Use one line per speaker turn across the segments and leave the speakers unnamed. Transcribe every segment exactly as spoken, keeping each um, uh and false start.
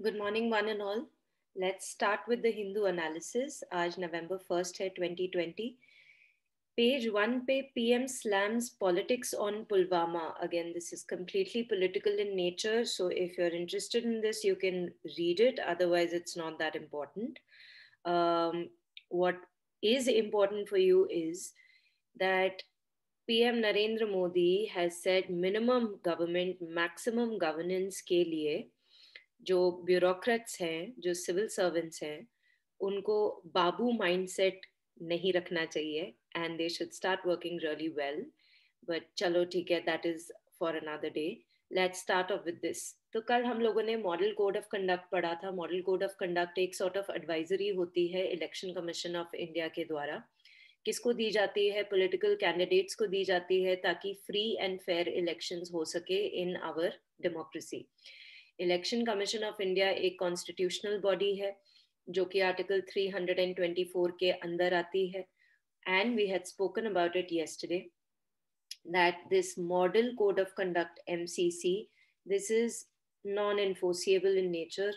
Good morning, one and all. Let's start with the Hindu analysis. आज November first है twenty twenty. Page one पे P M slams politics on Pulwama. Again, this is completely political in nature. So if you're interested in this, you can read it. Otherwise, it's not that important. Um, what is important for you is that P M Narendra Modi has said minimum government, maximum governance के लिए जो bureaucrats हैं, जो civil servants हैं, उनको बाबू mindset नहीं रखना चाहिए and they should start working really well. But चलो ठीक है, that is for another day. Let's start off with this. तो कल हम लोगों ने मॉडल कोड ऑफ कंडक्ट पढ़ा था. मॉडल कोड ऑफ कंडक्ट एक सॉर्ट ऑफ एडवाइजरी होती है इलेक्शन कमीशन ऑफ इंडिया के द्वारा. किसको दी जाती है? पॉलिटिकल कैंडिडेट्स को दी जाती है ताकि फ्री एंड फेयर इलेक्शंस हो सके in our democracy. Election Commission of India एक कॉन्स्टिट्यूशनल बॉडी है जो कि आर्टिकल three twenty-four के अंदर आती है. And we had spoken about it yesterday that this model code of conduct M C C, this is non-enforceable in nature.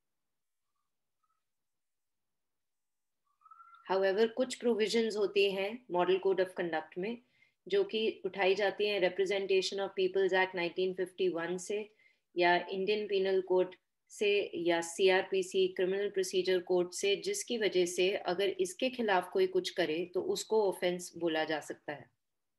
However, कुछ provisions होती हैं model code of conduct में जो कि उठाई जाती हैं representation of People's Act nineteen fifty-one से या इंडियन पीनल कोड से या सीआरपीसी क्रिमिनल प्रोसीजर कोड से, जिसकी वजह से अगर इसके खिलाफ कोई कुछ करे तो उसको ऑफेंस बोला जा सकता है.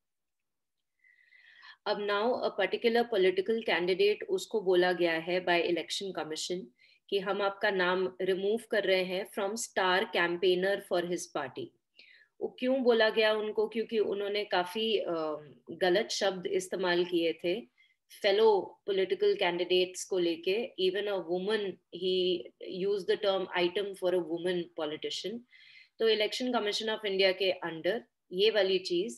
अब now a particular political candidate, उसको बोला गया है बाय इलेक्शन कमीशन कि हम आपका नाम रिमूव कर रहे हैं from star campaigner for his party. वो क्यों बोला गया उनको? क्योंकि उन्होंने काफी गलत शब्द इस्तेमाल किए थे fellow political candidates को लेके. even a woman, he used the term item for a woman politician. तो इलेक्शन कमीशन ऑफ इंडिया के अंडर ये वाली चीज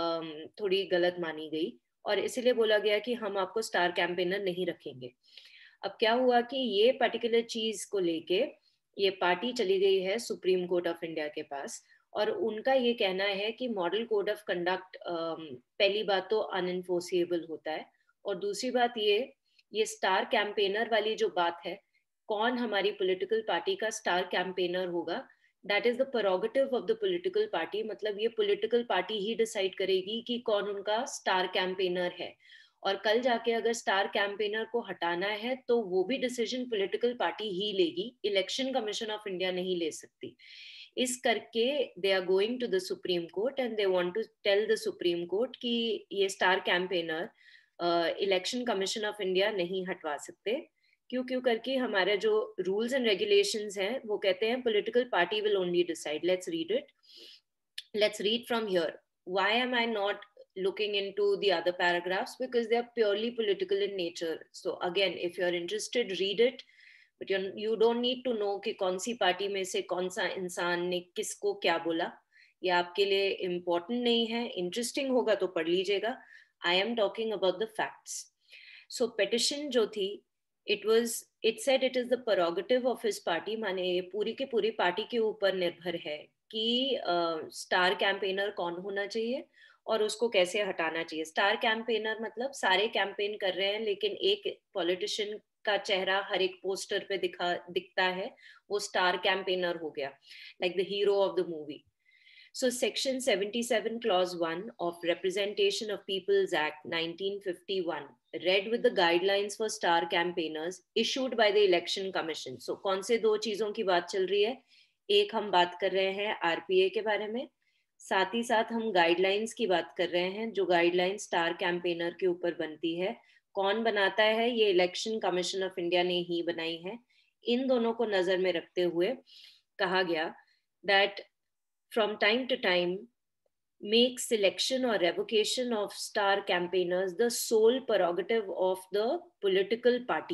थोड़ी गलत मानी गई और इसीलिए बोला गया कि हम आपको स्टार कैंपेनर नहीं रखेंगे. अब क्या हुआ कि ये पर्टिकुलर चीज को लेके ये पार्टी चली गई है सुप्रीम कोर्ट ऑफ इंडिया के पास और उनका ये कहना है कि मॉडल कोड ऑफ कंडक्ट पहली बात तो अनएनफोर्सेबल होता है और दूसरी बात ये ये स्टार कैंपेनर वाली जो बात है, कौन हमारी पॉलिटिकल पार्टी का स्टार कैंपेनर होगा, that is the prerogative of the political party. मतलब ये पॉलिटिकल पार्टी ही डिसाइड करेगी कि कौन उनका स्टार कैंपेनर है और कल जाके अगर स्टार कैंपेनर को हटाना है तो वो भी डिसीजन पॉलिटिकल पार्टी ही लेगी, इलेक्शन कमीशन ऑफ इंडिया नहीं ले सकती. इस करके they are going to the Supreme Court and they want to tell the Supreme Court कि ये star campaigner Election Commission of India नहीं हटवा सकते. क्यों क्यों करके हमारे जो रूल्स एंड रेगुलेशंस हैं वो कहते हैं political party will only decide. Let's read it. Let's read from here. Why am I not looking into the other paragraphs? Because they are purely political in nature. So again, if you're interested, read it. But you're, you don't need to know कि कौन सी party में से कौन सा इंसान ने किसको क्या बोला. ये आपके लिए इम्पोर्टेंट नहीं है. इंटरेस्टिंग होगा तो पढ़ लीजिएगा. I am talking about the facts. So petition जो थी, it was, it said it is the prerogative of his party. माने ये पूरी की पूरी पार्टी के ऊपर निर्भर है कि स्टार uh, कैंपेनर कौन होना चाहिए और उसको कैसे हटाना चाहिए. स्टार कैंपेनर मतलब सारे कैंपेन कर रहे हैं लेकिन एक पॉलिटिशियन का चेहरा हर एक पोस्टर पे दिखा दिखता है, वो स्टार कैंपेनर हो गया, like the hero of the movie. So section seventy-seven clause one of Representation of People's Act nineteen fifty-one read with the guidelines for star campaigners issued by the Election Commission. So कौन से दो चीजों की बात चल रही है? एक हम बात कर रहे हैं आरपीए के बारे में, साथ ही साथ हम गाइडलाइंस की बात कर रहे हैं जो गाइडलाइन स्टार कैंपेनर के ऊपर बनती है. कौन बनाता है? ये इलेक्शन कमीशन ऑफ इंडिया ने ही बनाई है. इन दोनों को नजर में रखते हुए कहा गया that from time to time make selection or revocation of star campaigners the sole prerogative of the political party.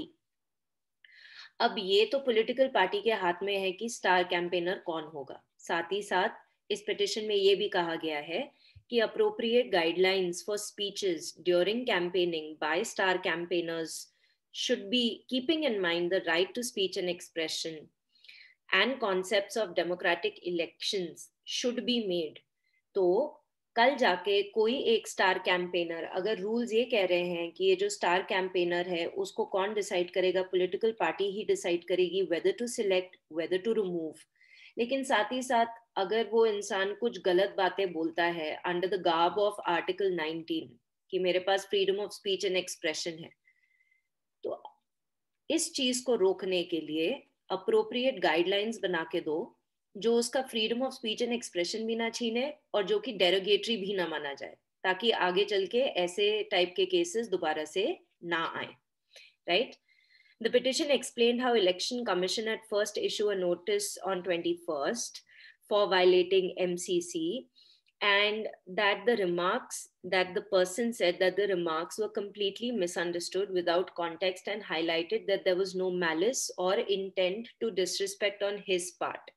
अब ये तो पॉलिटिकल पार्टी के हाथ में है कि स्टार कैंपेनर कौन होगा. साथ ही साथ इस पिटिशन में ये भी कहा गया है कि appropriate guidelines for speeches during campaigning by star campaigners should be keeping in mind the right to speech and expression and concepts of democratic elections should be made. तो कल जाके कोई एक स्टार कैंपेनर, अगर रूल्स ये कह रहे हैं कि ये जो स्टार कैंपेनर है उसको कौन डिसाइड करेगा, पॉलिटिकल पार्टी ही डिसाइड करेगी whether to select, whether to remove, लेकिन साथ ही साथ अगर वो इंसान कुछ गलत बातें बोलता है under the garb of article nineteen कि मेरे पास freedom of speech and expression है, तो इस चीज को रोकने के लिए अप्रोप्रिएट गाइडलाइंस बना के दो जो उसका freedom of speech and expression भी ना छीने और जो कि डेरोगेटरी भी ना माना जाए, ताकि आगे चल के ऐसे टाइप के केसेस दोबारा से ना आए, right? The petition explained how Election Commission at first issue a notice on twenty-first for violating M C C, and that the remarks that the person said that the remarks were completely misunderstood without context, and highlighted that there was no malice or intent to disrespect on his part.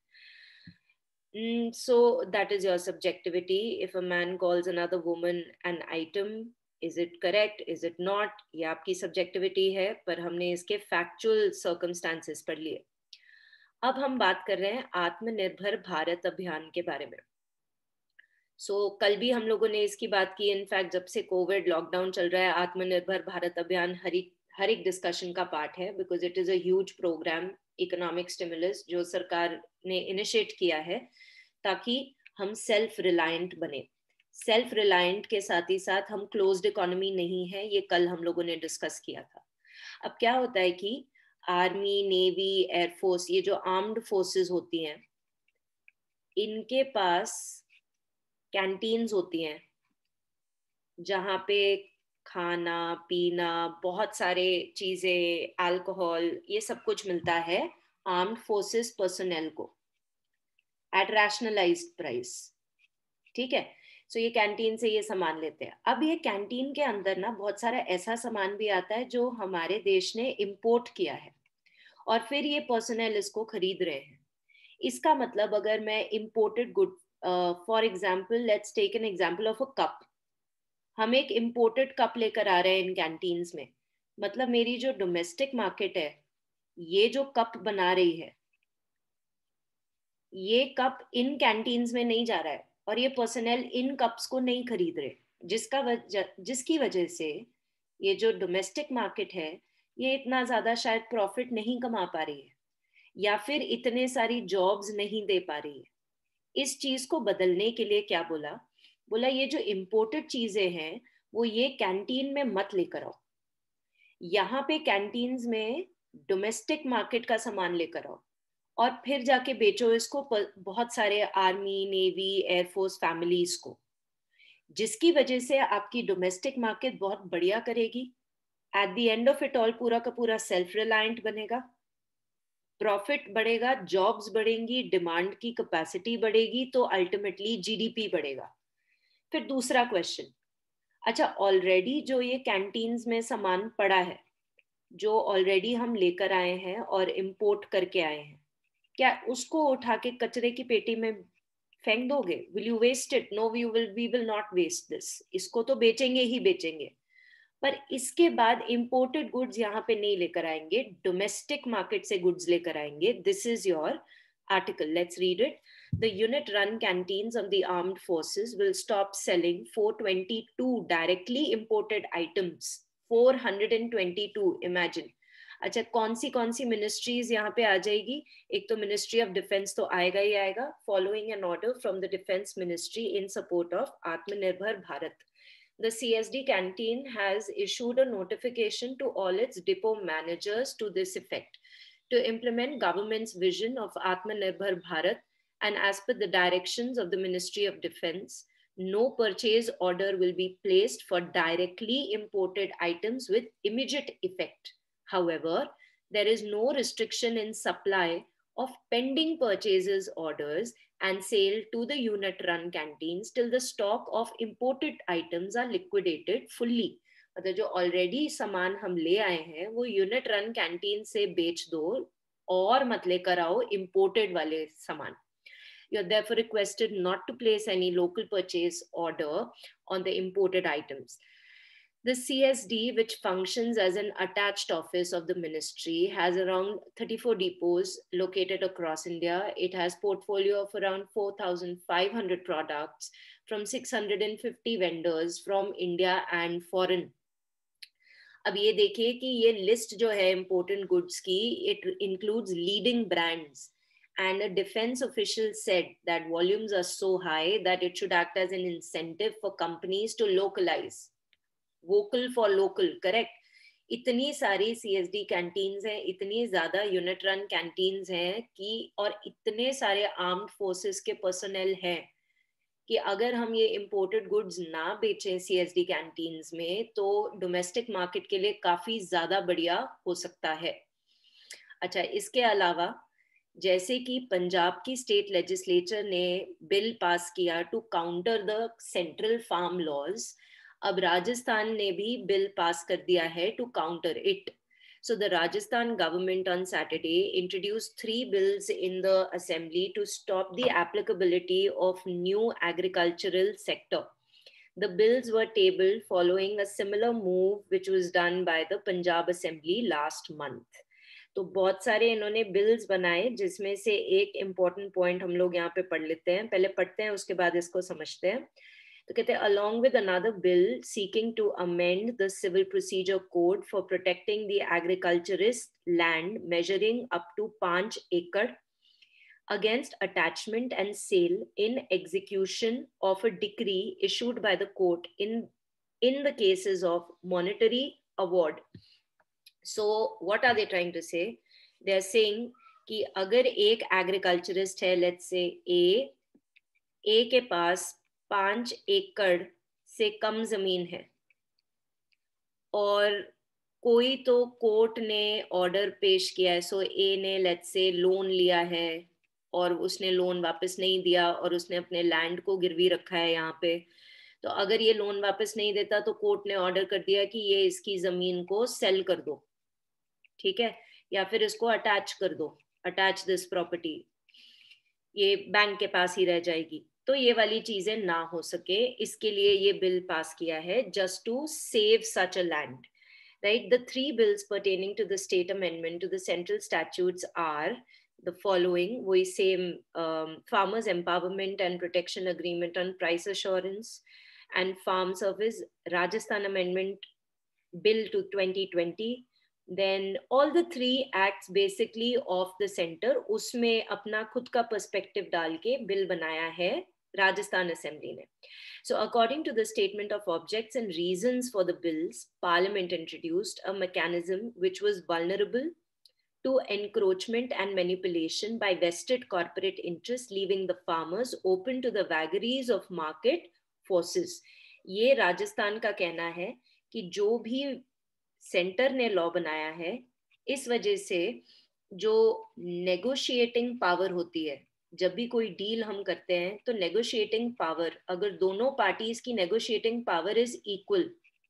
Mm, so that is your subjectivity. If a man calls another woman an item, is it correct, is it not, ये आपकी subjectivity है, पर हमने इसके factual circumstances पढ़ लिए। अब हम बात कर रहे हैं आत्मनिर्भर भारत अभियान के बारे में। सो so, कल भी हम लोगों ने इसकी बात की, इनफैक्ट जब से कोविड लॉकडाउन चल रहा है आत्मनिर्भर भारत अभियान हर एक हर एक डिस्कशन का पार्ट है, because it is a huge programme, economic stimulus जो सरकार ने इनिशिएट किया है ताकि हम सेल्फ रिलायंट बने। सेल्फ रिलायंट के साथ ही साथ हम क्लोज्ड इकोनॉमी नहीं है, ये कल हम लोगों ने डिस्कस किया था। अब क्या होता है कि आर्मी, नेवी, एयरफोर्स, ये जो आर्म्ड फोर्सेस होती हैं, इनके पास कैंटीन्स होती हैं जहाँ पे खाना पीना, बहुत सारे चीजें, अल्कोहल, ये सब कुछ मिलता है आर्म्ड फोर्सेस पर्सनल को एट रैशनलाइज्ड प्राइस, ठीक है? सो so, ये कैंटीन से ये सामान लेते हैं। अब ये कैंटीन के अंदर ना बहुत सारा ऐसा सामान भी आता है जो हमारे देश ने इंपोर्ट किया है और फिर ये पर्सनल इसको खरीद रहे हैं। इसका मतलब अगर मैं imported good, for example let's take an example of a cup, हम एक इंपोर्टेड कप लेकर आ रहे हैं इन कैंटीन्स में, मतलब मेरी जो डोमेस्टिक मार्केट है, ये जो कप बना रही है, ये कप इन कैंटीन्स में नहीं जा रहा है और ये पर्सनल इन कप्स को नहीं खरीद रहे, जिसका वजह जिसकी वजह से ये जो डोमेस्टिक मार्केट है ये इतना ज्यादा शायद प्रॉफिट नहीं कमा पा रही है या फिर इतने सारी जॉब्स नहीं दे पा रही है। इस चीज को बदलने के लिए क्या बोला, बोला ये जो इम्पोर्टेड चीजें हैं वो ये कैंटीन में मत लेकर आओ, यहाँ पे कैंटीन्स में डोमेस्टिक मार्केट का सामान लेकर आओ और फिर जाके बेचो इसको बहुत सारे आर्मी, नेवी, एयरफोर्स फैमिलीज को, जिसकी वजह से आपकी डोमेस्टिक मार्केट बहुत बढ़िया करेगी। At the end of it all पूरा का पूरा सेल्फ रिलायंट बनेगा, प्रॉफिट बढ़ेगा, जॉब्स बढ़ेंगी, डिमांड की कैपेसिटी बढ़ेगी, तो अल्टीमेटली जीडीपी बढ़ेगा। फिर दूसरा क्वेश्चन, अच्छा ऑलरेडी जो ये कैंटीन्स में सामान पड़ा है, जो ऑलरेडी हम लेकर आए हैं और इंपोर्ट करके आए हैं, क्या उसको उठा के कचरे की पेटी में फेंक दोगे? Will you waste it? No, we will we will not waste this. इसको तो बेचेंगे ही बेचेंगे, पर इसके बाद इंपोर्टेड गुड्स यहाँ पे नहीं लेकर आएंगे, डोमेस्टिक मार्केट से गुड्स लेकर आएंगे। This is your article. Let's read it. The unit run canteens of the armed forces will stop selling four hundred twenty-two directly imported items. four hundred twenty-two, imagine. अच्छा, कौन सी कौन सी ministries यहाँ पे आ जाएगी? एक तो मिनिस्ट्री ऑफ डिफेंस तो आएगा ही आएगा, following an order from the defence ministry in support of Atmanirbhar Bharat. The C S D canteen has issued a notification to all its depot managers to this effect, to implement government's vision of Atmanirbhar Bharat, and as per the directions of the Ministry of Defense, no purchase order will be placed for directly imported items with immediate effect. However, there is no restriction in supply of pending purchases orders and sale to the unit run canteens till the stock of imported items are liquidated fully. मतलब जो already सामान हम ले आए हैं वो unit run canteen से बेच दो और मत लेकर आओ इंपोर्टेड वाले सामान. You are therefore requested not to place any local purchase order on the imported items. The C S D, which functions as an attached office of the ministry, has around thirty-four depots located across India. It has portfolio of around four thousand five hundred products from six hundred fifty vendors from India and foreign. अब ये देखिए कि ये list जो है important goods की, it includes leading brands. And a defense official said that volumes are so high that it should act as an incentive for companies to localize. Vocal for local, correct. इतनी सारी CSD canteens हैं, इतनी ज्यादा unit run canteens हैं कि और इतने सारे आर्म्ड फोर्सेस के पर्सनल हैं कि अगर हम ये इंपोर्टेड गुड्स ना बेचें सीएसडी कैंटीन्स में तो डोमेस्टिक मार्केट के लिए काफी ज्यादा बढ़िया हो सकता है। अच्छा, इसके अलावा जैसे कि पंजाब की स्टेट लेजिस्लेचर ने बिल पास किया to counter the central farm laws, अब राजस्थान ने भी बिल पास कर दिया है to counter it. So the Rajasthan government on Saturday introduced three bills in the assembly to stop the applicability of new agricultural sector. The bills were tabled following a similar move which was done by the Punjab Assembly last month. तो बहुत सारे इन्होंने bills बनाए जिसमें से एक important point हम लोग यहाँ पे पढ़ लेते हैं, पहले पढ़ते हैं उसके बाद इसको समझते हैं. तो कहते हैं along with another bill seeking to amend the civil procedure code for protecting the agriculturist land measuring up to five acre against attachment and sale in execution of a decree issued by the court in in the cases of monetary award. So what are they trying to say? They are saying कि अगर एक agriculturist है, let's say ए ए के पास पांच एकड़ से कम जमीन है और कोई तो कोर्ट ने ऑर्डर पेश किया है, सो ए ने लेट्स से लोन लिया है और उसने लोन वापस नहीं दिया और उसने अपने लैंड को गिरवी रखा है यहाँ पे, तो अगर ये लोन वापस नहीं देता तो कोर्ट ने ऑर्डर कर दिया कि ये इसकी जमीन को सेल कर दो, ठीक है, या फिर इसको अटैच कर दो, अटैच दिस प्रॉपर्टी, ये बैंक के पास ही रह जाएगी. तो ये वाली चीजें ना हो सके, इसके लिए ये बिल पास किया है, just to save such a land. Right, the three bills pertaining to the state amendment to the central statutes are the following. We same um, farmers empowerment and protection agreement on price assurance and farm service Rajasthan amendment bill to twenty twenty. Then all the three acts basically of the center उसमें अपना खुद का perspective डाल के bill बनाया है Rajasthan Assembly ने. So according to the statement of objects and reasons for the bills, Parliament introduced a mechanism which was vulnerable to encroachment and manipulation by vested corporate interests, leaving the farmers open to the vagaries of market forces. ये राजस्थान का कहना है कि जो भी centre ने law बनाया है, इस वजह से जो नेगोशिएटिंग पावर होती है, जब भी कोई डील हम करते हैं तो नेगोशिएटिंग पावर, अगर दोनों पार्टीज की नेगोशिएटिंग पावर इज इक्वल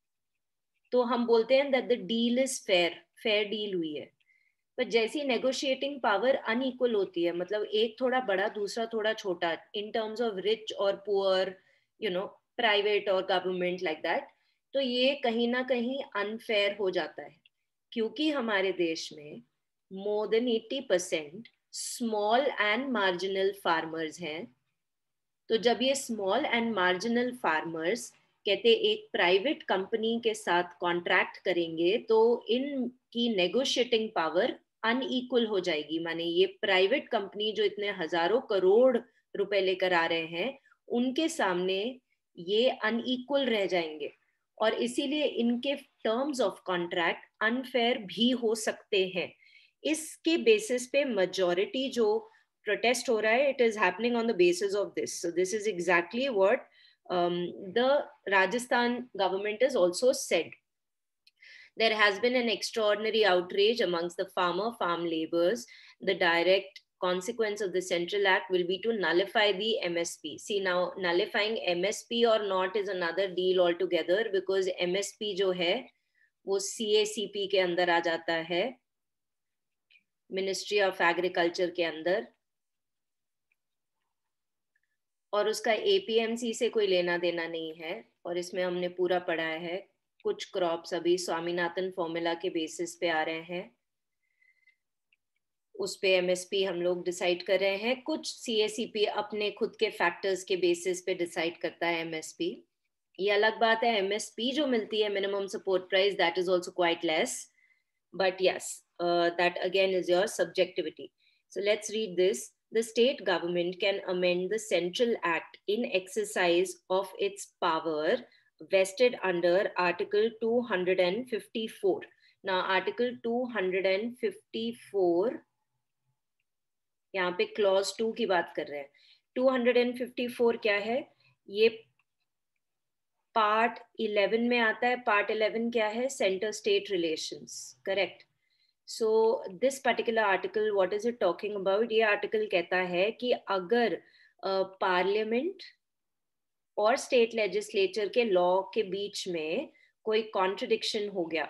तो हम बोलते हैं that the deal is fair, fair deal हुई है. पर जैसी नेगोशिएटिंग पावर अनइक्वल होती है, मतलब एक थोड़ा बड़ा दूसरा थोड़ा छोटा, इन टर्म्स ऑफ रिच और पुअर, यू नो, प्राइवेट और गवर्नमेंट लाइक दैट, तो ये कहीं ना कहीं अनफेयर हो जाता है, क्योंकि हमारे देश में more than eighty percent small and marginal farmers हैं. तो जब ये स्मॉल एंड मार्जिनल फार्मर्स कहते एक प्राइवेट कंपनी के साथ कॉन्ट्रैक्ट करेंगे तो इनकी नेगोशिएटिंग पावर अनइक्वल हो जाएगी. माने ये प्राइवेट कंपनी जो इतने हजारों करोड़ रुपए लेकर आ रहे हैं, उनके सामने ये अनइक्वल रह जाएंगे और इसीलिए इनके टर्म्स ऑफ कॉन्ट्रैक्ट अनफेयर भी हो सकते हैं. इसके बेसिस पे मेजॉरिटी जो प्रोटेस्ट हो रहा है, it is happening on the basis of this. So this is exactly what the Rajasthan government is also said. There has been an extraordinary outrage amongst the farmer farm laborers. The direct consequence of the Central Act will be to nullify the M S P. See, now nullifying M S P or not is another deal altogether, because M S P जो है वो C A C P के अंदर आ जाता है, ministry of agriculture के अंदर, और उसका A P M C से कोई लेना देना नहीं है. और इसमें हमने पूरा पढ़ा है कुछ क्रॉप्स अभी स्वामीनाथन फॉर्मूला के बेसिस पे आ रहे हैं, उस पे एमएसपी हम लोग डिसाइड कर रहे हैं। कुछ सीएसीपी अपने खुद के फैक्टर्स के बेसिस पे डिसाइड करता है एमएसपी। ये अलग बात है, एमएसपी जो मिलती है minimum support price, that is also quite less, but yes, that again is your subjectivity. So let's read this. The state government can amend the Central Act in exercise of its power vested under Article two hundred fifty-four. Now, Article two hundred fifty-four, यहाँ पे clause to की बात कर रहे हैं. Two hundred fifty four क्या है? ये पार्ट इलेवन में आता है. पार्ट इलेवन क्या है? Centre state relations, correct. So this particular article, what is it talking about? ये आर्टिकल कहता है कि अगर पार्लियामेंट uh, और स्टेट लेजिस्लेचर के लॉ के बीच में कोई कॉन्ट्रडिक्शन हो गया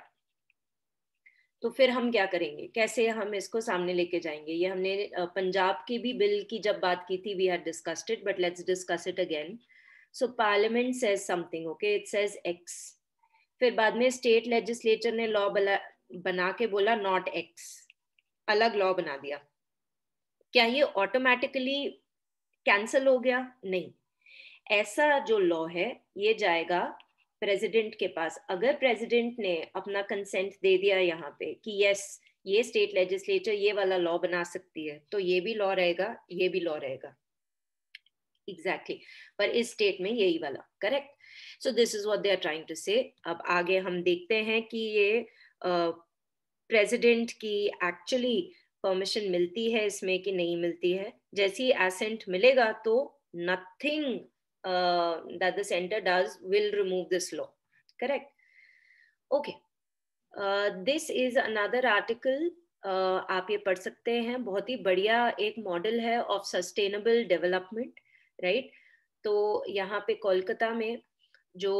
तो फिर हम क्या करेंगे, कैसे हम इसको सामने लेके जाएंगे. ये हमने पंजाब की भी बिल की जब बात की थी, we had discussed it, but let's discuss it again. So parliament says something, okay, it says X. फिर बाद में स्टेट लेजिस्लेचर ने लॉ बना के बोला नॉट एक्स, अलग लॉ बना दिया. क्या ये ऑटोमेटिकली कैंसल हो गया? नहीं. ऐसा जो लॉ है ये जाएगा प्रेसिडेंट के पास. अगर प्रेसिडेंट ने अपना कंसेंट दे दिया यहाँ पे कि यस ये स्टेट लेजिस्लेचर ये वाला लॉ बना सकती है, तो ये भी लॉ रहेगा, ये भी लॉ रहेगा. Exactly exactly. पर इस स्टेट में यही वाला, correct. So this is what they are trying to say. अब आगे हम देखते हैं कि ये प्रेसिडेंट uh, की एक्चुअली परमिशन मिलती है इसमें कि नहीं मिलती है. जैसे ही एसेंट मिलेगा तो nothing Uh, that the center does will remove this law, correct? Okay, uh, this is another article. uh, आप ये पढ़ सकते हैं. बहुत ही बढ़िया एक मॉडल है ऑफ सस्टेनेबल डेवलपमेंट, राइट. तो यहाँ पे कोलकाता में जो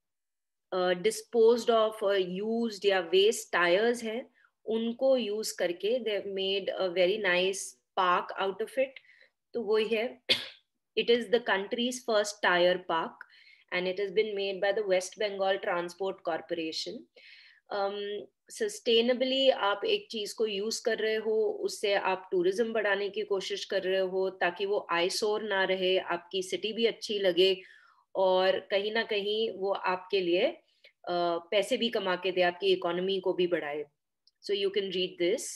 डिस्पोज्ड ऑफ यूज्ड या वेस्ट टायर्स हैं उनको यूज करके they have made a very nice park out of it. तो वही है, it is the country's first tire park and it has been made by the West Bengal Transport Corporation. um, sustainably आप एक चीज को use कर रहे हो, उससे आप टूरिज्म बढ़ाने की कोशिश कर रहे हो ताकि वो आईसोर ना रहे, आपकी सिटी भी अच्छी लगे और कहीं ना कहीं वो आपके लिए uh, पैसे भी कमा के दे, आपकी इकोनॉमी को भी बढ़ाए. So you can read this.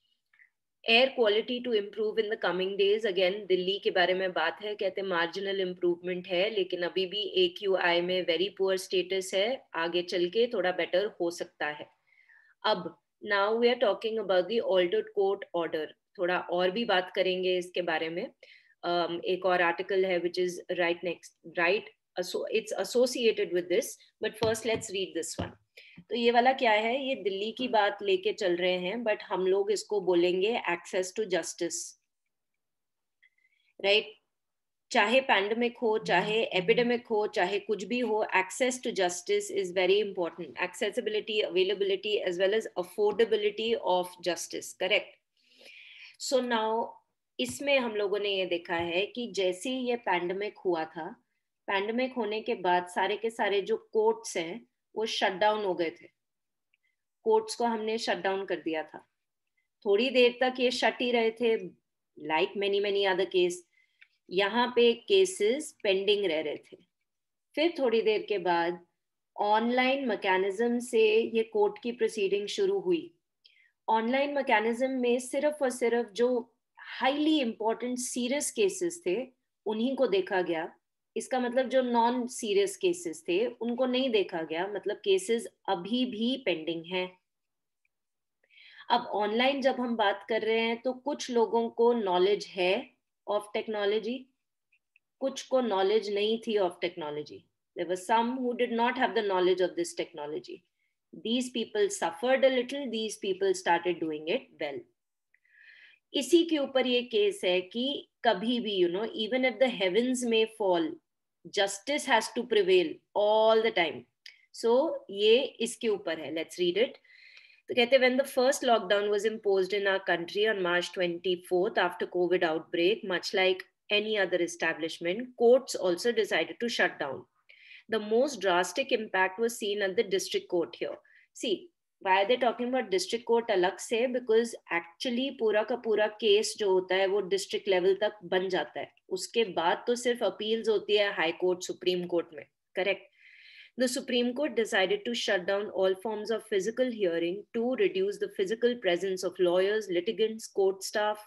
Air quality to improve in the coming days. Again Delhi के बारे में बात है, कहते हैं मार्जिनल इम्प्रूवमेंट है लेकिन अभी भी ए क्यू आई में वेरी पुअर स्टेटस है, आगे चल के थोड़ा बेटर हो सकता है. अब now we are talking about the altered court order. थोड़ा और भी बात करेंगे इसके बारे में. um, एक और आर्टिकल है which is right next, right, it's associated with this, but first let's read this one. तो ये वाला क्या है? ये दिल्ली की बात लेके चल रहे हैं बट हम लोग इसको बोलेंगे एक्सेस टू जस्टिस, राइट. चाहे पैंडेमिक हो, चाहे एपिडेमिक हो, चाहे कुछ भी हो, access to justice is very important. Accessibility, availability as well as affordability of justice, correct. So now इसमें हम लोगों ने ये देखा है कि जैसे ये पैंडेमिक हुआ था, पैंडेमिक होने के बाद सारे के सारे जो कोर्ट्स हैं वो शट डाउन हो गए थे. कोर्ट्स को हमने शट डाउन कर दिया था. थोड़ी देर तक ये शट ही रहे थे, like many many other case. यहाँ पे केसेस पेंडिंग रह रहे थे. फिर थोड़ी देर के बाद ऑनलाइन मैकेनिज्म से ये कोर्ट की प्रोसीडिंग शुरू हुई. ऑनलाइन मैकेनिज्म में सिर्फ और सिर्फ जो हाईली इंपॉर्टेंट सीरियस केसेस थे उन्हीं को देखा गया. इसका मतलब जो नॉन सीरियस केसेस थे उनको नहीं देखा गया, मतलब केसेस अभी भी पेंडिंग हैं. अब ऑनलाइन जब हम बात कर रहे हैं तो कुछ लोगों को नॉलेज है ऑफ टेक्नोलॉजी, कुछ को नॉलेज नहीं थी of technology. There were some who did not have the knowledge of this technology. These people suffered a little, these people started doing it well. इसी के ऊपर ये केस है कि कभी भी, you know, even if the heavens में fall, justice has to prevail all the time. सो ये इसके ऊपर है. Let's read it. तो कहते हैं, when the first lockdown was imposed in our country on March twenty-fourth after COVID outbreak, much like any other establishment, courts also decided to shut down. The most drastic impact was seen at the district court here. See, why are they talking about district court अलग से? Because actually पूरा का पूरा case जो होता है वो district level तक बन जाता है, उसके बाद तो सिर्फ अपील्स होती है हाई कोर्ट, सुप्रीम कोर्ट में, correct? The Supreme Court decided to shut down all forms of physical hearing to reduce the physical presence of lawyers, litigants, court staff,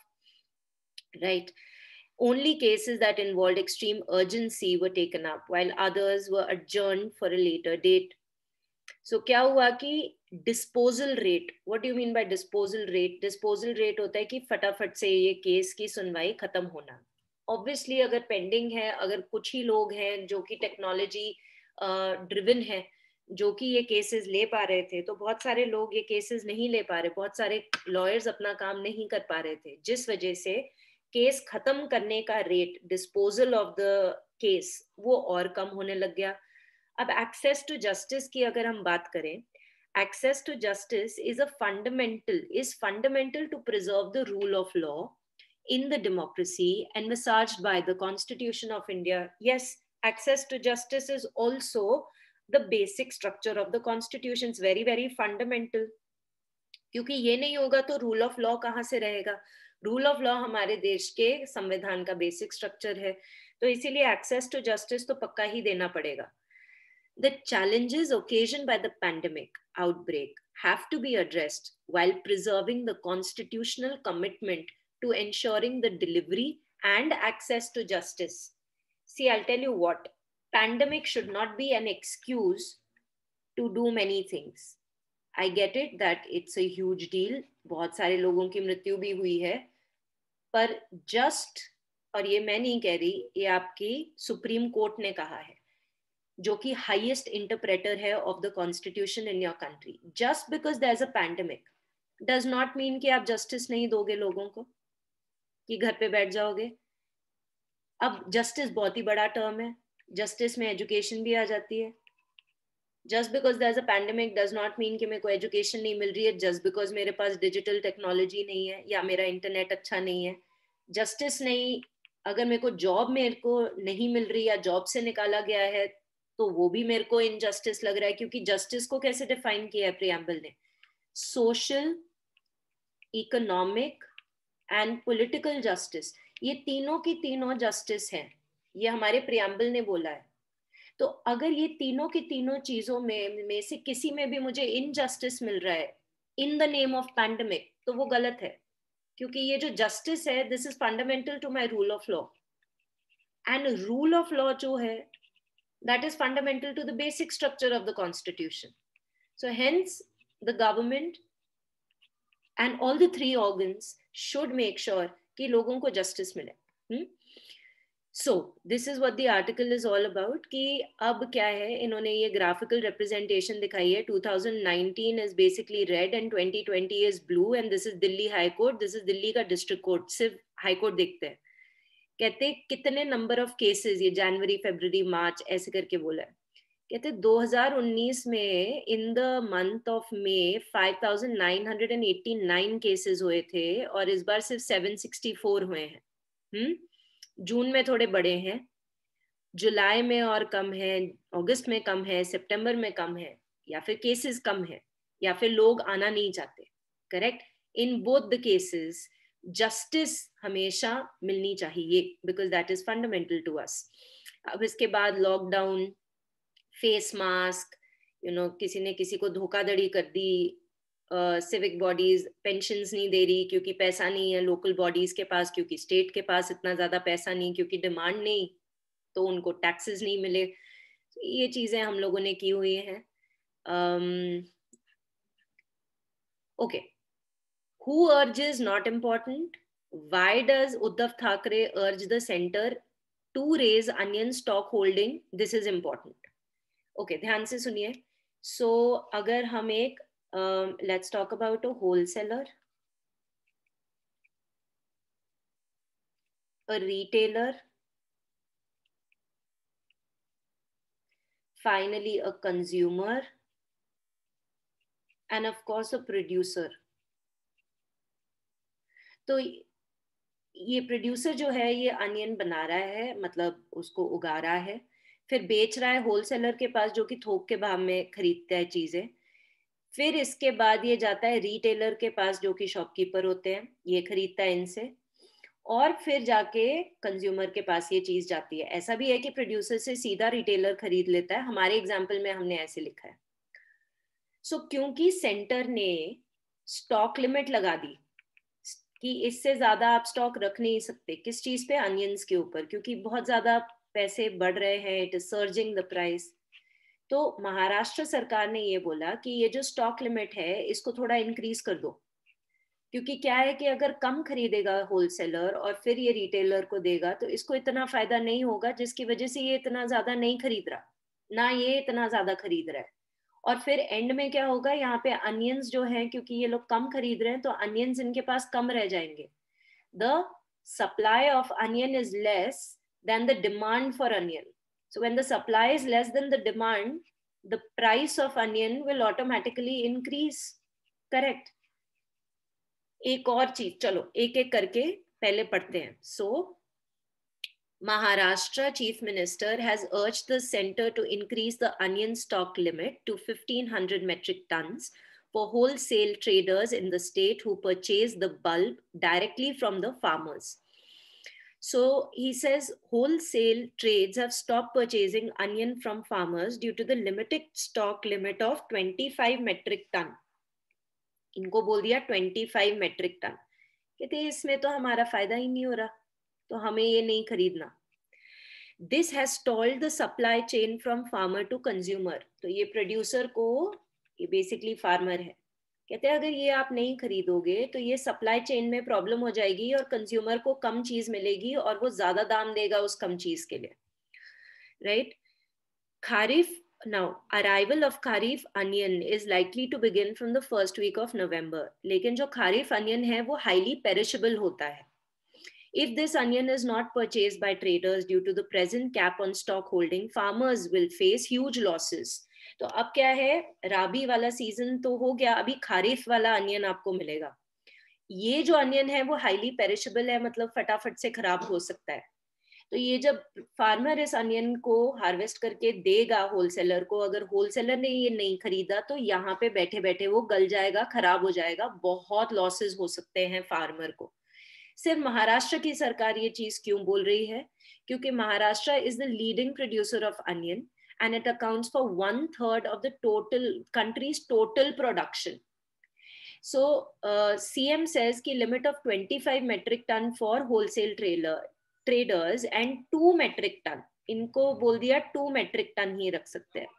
right? Only cases that involved extreme urgency were taken up, while others were adjourned for a later date. So क्या हुआ कि disposal rate, what do you mean by disposal rate? Disposal rate होता है कि फटाफट से ये case की सुनवाई खत्म होना. Obviously अगर पेंडिंग है, अगर कुछ ही लोग हैं जो कि टेक्नोलॉजी ड्रिवन है, जो कि ये केसेस ले पा रहे थे, तो बहुत सारे लोग ये केसेस नहीं ले पा रहे, बहुत सारे लॉयर्स अपना काम नहीं कर पा रहे थे, जिस वजह से केस खत्म करने का rate, disposal of the case, वो और कम होने लग गया. अब एक्सेस टू जस्टिस की अगर हम बात करें, access to justice is a fundamental is fundamental to preserve the rule of law in the democracy envisaged by the Constitution of India. Yes, access to justice is also the basic structure of the Constitution. It's very, very fundamental. क्योंकि ये नहीं होगा तो rule of law कहाँ से रहेगा? Rule of law हमारे देश के संविधान का बेसिक स्ट्रक्चर है, तो इसीलिए एक्सेस टू जस्टिस तो पक्का ही देना पड़ेगा. The challenges occasioned by the pandemic outbreak have to be addressed while preserving the constitutional commitment to ensuring the delivery and access to justice. See, I'll tell you what, pandemic should not be an excuse to do many things. I get it that it's a huge deal, बहुत सारे लोगों की मृत्यु भी हुई है, पर just, और ये मैं नहीं कह रही, ये आपकी सुप्रीम कोर्ट ने कहा है, जो कि हाईएस्ट इंटरप्रेटर है of the constitution in your country. Just because there is a pandemic does not mean कि आप जस्टिस नहीं दोगे लोगों को, कि घर पे बैठ जाओगे. अब जस्टिस बहुत ही बड़ा टर्म है, जस्टिस में एजुकेशन भी आ जाती है. Just because there is a pandemic does not mean कि मेरे को एजुकेशन नहीं मिल रही है, जस्ट बिकॉज मेरे पास डिजिटल टेक्नोलॉजी नहीं है या मेरा इंटरनेट अच्छा नहीं है. जस्टिस नहीं, अगर मेरे को जॉब मेरे को नहीं मिल रही या जॉब से निकाला गया है, तो वो भी मेरे को इनजस्टिस लग रहा है. क्योंकि जस्टिस को कैसे डिफाइन किया है प्रियम्बल ने? Social, economic and political justice, ये तीनों की तीनों जस्टिस हैं, ये हमारे प्रियम्बल ने बोला है. तो अगर ये तीनों की तीनों चीजों में में से किसी में भी मुझे इनजस्टिस मिल रहा है in the name of pandemic, तो वो गलत है. क्योंकि ये जो जस्टिस है, this is fundamental to my rule of law, and rule of law जो है, that is fundamental to the basic structure of the constitution. So hence the government and all the three organs should make sure कि लोगों को justice मिले. hmm? So this is what the article is all about, कि अब क्या है, इन्होंने ये graphical representation दिखाई है. twenty nineteen is basically red and twenty twenty is blue, and this is Delhi High Court, this is Delhi का district court. सिर्फ हाई कोर्ट देखते हैं, कहते कितने नंबर ऑफ केसेस, ये जनवरी, फरवरी, मार्च ऐसे करके बोला है. कहते दो हज़ार उन्नीस में in the month of May five thousand nine hundred eighty-nine cases हुए थे, और इस बार सिर्फ seven sixty-four हुए हैं. हम्म जून में थोड़े बड़े हैं, जुलाई में और कम है, अगस्त में कम है, सितंबर में कम है, या फिर केसेस कम है, या फिर लोग आना नहीं चाहते. Correct? In both the cases justice हमेशा मिलनी चाहिए, because that is fundamental to us. अब इसके बाद lockdown, face mask, you know, किसी ने किसी को धोखाधड़ी कर दी, सिविक बॉडीज पेंशंस नहीं दे रही क्योंकि पैसा नहीं है लोकल बॉडीज के पास, क्योंकि स्टेट के पास इतना ज्यादा पैसा नहीं, क्योंकि डिमांड नहीं, तो उनको टैक्सेस नहीं मिले. ये चीजें हम लोगों ने की हुई हैं. Okay, who urges not important? Why does Uddhav Thackeray urge the center to raise onion stock holding? This is important. Okay, ध्यान से सुनिए. So अगर हम एक um, let's talk about a wholesaler, a retailer, finally a consumer, and of course a producer. तो ये producer जो है ये अनियन बना रहा है, मतलब उसको उगा रहा है. फिर बेच रहा है होलसेलर के पास जो कि थोक के भाव में खरीदता है चीजें, फिर इसके बाद ये जाता है रिटेलर के पास जो कि शॉपकीपर होते हैं, ये खरीदता है इनसे, और फिर जाके कंज्यूमर के पास ये चीज जाती है। ऐसा भी है कि प्रोड्यूसर से सीधा रिटेलर खरीद लेता है, हमारे एग्जाम्पल में हमने ऐसे लिखा है। सो so, क्योंकि सेंटर ने स्टॉक लिमिट लगा दी कि इससे ज्यादा आप स्टॉक रख नहीं सकते, किस चीज पे, अनियंस के ऊपर, क्योंकि बहुत ज्यादा पैसे बढ़ रहे हैं, it is surging the price. तो महाराष्ट्र सरकार ने ये बोला कि ये जो स्टॉक लिमिट है इसको थोड़ा इंक्रीज कर दो, क्योंकि क्या है कि अगर कम खरीदेगा होलसेलर और फिर ये रिटेलर को देगा तो इसको इतना फायदा नहीं होगा, जिसकी वजह से ये इतना ज्यादा नहीं खरीद रहा, ना ये इतना ज्यादा खरीद रहा है। और फिर एंड में क्या होगा, यहाँ पे अनियंस जो है, क्योंकि ये लोग कम खरीद रहे हैं तो अनियंस इनके पास कम रह जाएंगे। The supply of onion is less than the demand for onion. So when the supply is less than the demand, the price of onion will automatically increase. Correct? एक और चीज, चलो एक एक करके पहले पढ़ते हैं. So Maharashtra Chief Minister has urged the center to increase the onion stock limit to fifteen hundred metric tons for wholesale traders in the state who purchase the bulb directly from the farmers. So he says wholesale trades have stopped purchasing onion from farmers due to the limited stock limit of twenty-five metric ton. इनको बोल दिया twenty-five metric ton. कहते हैं इसमें तो हमारा फायदा ही नहीं हो रहा, तो हमें ये नहीं खरीदना. This has stalled the supply chain from farmer to consumer. तो ये प्रोड्यूसर को, ये बेसिकली फार्मर है, कहते हैं अगर ये आप नहीं खरीदोगे तो ये सप्लाई चेन में प्रॉब्लम हो जाएगी और कंज्यूमर को कम चीज मिलेगी और वो ज्यादा दाम देगा उस कम चीज के लिए. Right? Kharif, now arrival of kharif onion is likely to begin from the first week of November. लेकिन जो खरीफ अनियन है वो highly perishable होता है. If this onion is not purchased by traders due to the present cap on stock holding, farmers will face huge losses. तो अब क्या है, राबी वाला सीजन तो हो गया, अभी खरीफ वाला अनियन आपको मिलेगा. ये जो अनियन है वो हाईली पेरिशेबल है, मतलब फटाफट से खराब हो सकता है. तो ये जब फार्मर इस अनियन को हार्वेस्ट करके देगा होलसेलर को, अगर होलसेलर ने ये नहीं खरीदा तो यहाँ पे बैठे बैठे वो गल जाएगा, खराब हो जाएगा, बहुत लॉसेस हो सकते हैं फार्मर को. सिर्फ महाराष्ट्र की सरकार ये चीज क्यों बोल रही है? क्योंकि Maharashtra is the leading producer of onion and it accounts for one third of the total country's total production. So uh, C M says ki limit of twenty-five metric ton for wholesale trailer traders and two metric ton, इनको बोल दिया two metric ton ही रख सकते हैं.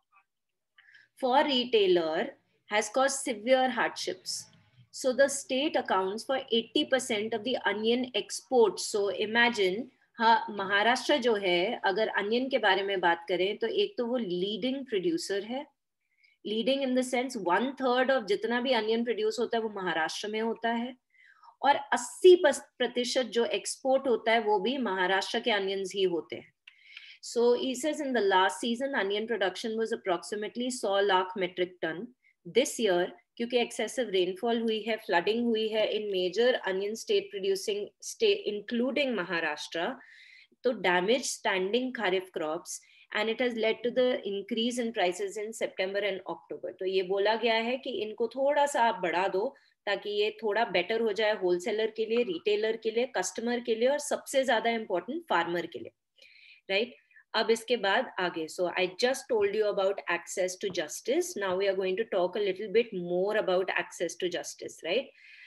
For retailer has caused severe hardships. So the state accounts for eighty percent of the onion exports. So imagine, हाँ, महाराष्ट्र जो है, अगर अनियन के बारे में बात करें तो एक तो वो लीडिंग प्रोड्यूसर है, leading in the sense one third of जितना भी अनियन प्रोड्यूस होता है वो महाराष्ट्र में होता है, और अस्सी प्रतिशत जो एक्सपोर्ट होता है वो भी महाराष्ट्र के अनियंस ही होते हैं. So he says in the last season onion production was approximately one hundred lakh metric ton. This year, क्योंकि एक्सेसिव रेनफॉल हुई है, फ्लडिंग हुई है in major onion state producing state including Maharashtra, तो damage standing kharif crops and it has led to the increase in prices in September and October. तो ये बोला गया है कि इनको थोड़ा सा आप बढ़ा दो ताकि ये थोड़ा बेटर हो जाए होलसेलर के लिए, रिटेलर के लिए, कस्टमर के लिए, और सबसे ज्यादा इंपॉर्टेंट फार्मर के लिए. Right right? अब इसके बाद आगे, so I just told you about access to justice. Now we are going to talk a little bit more about access to justice. Right?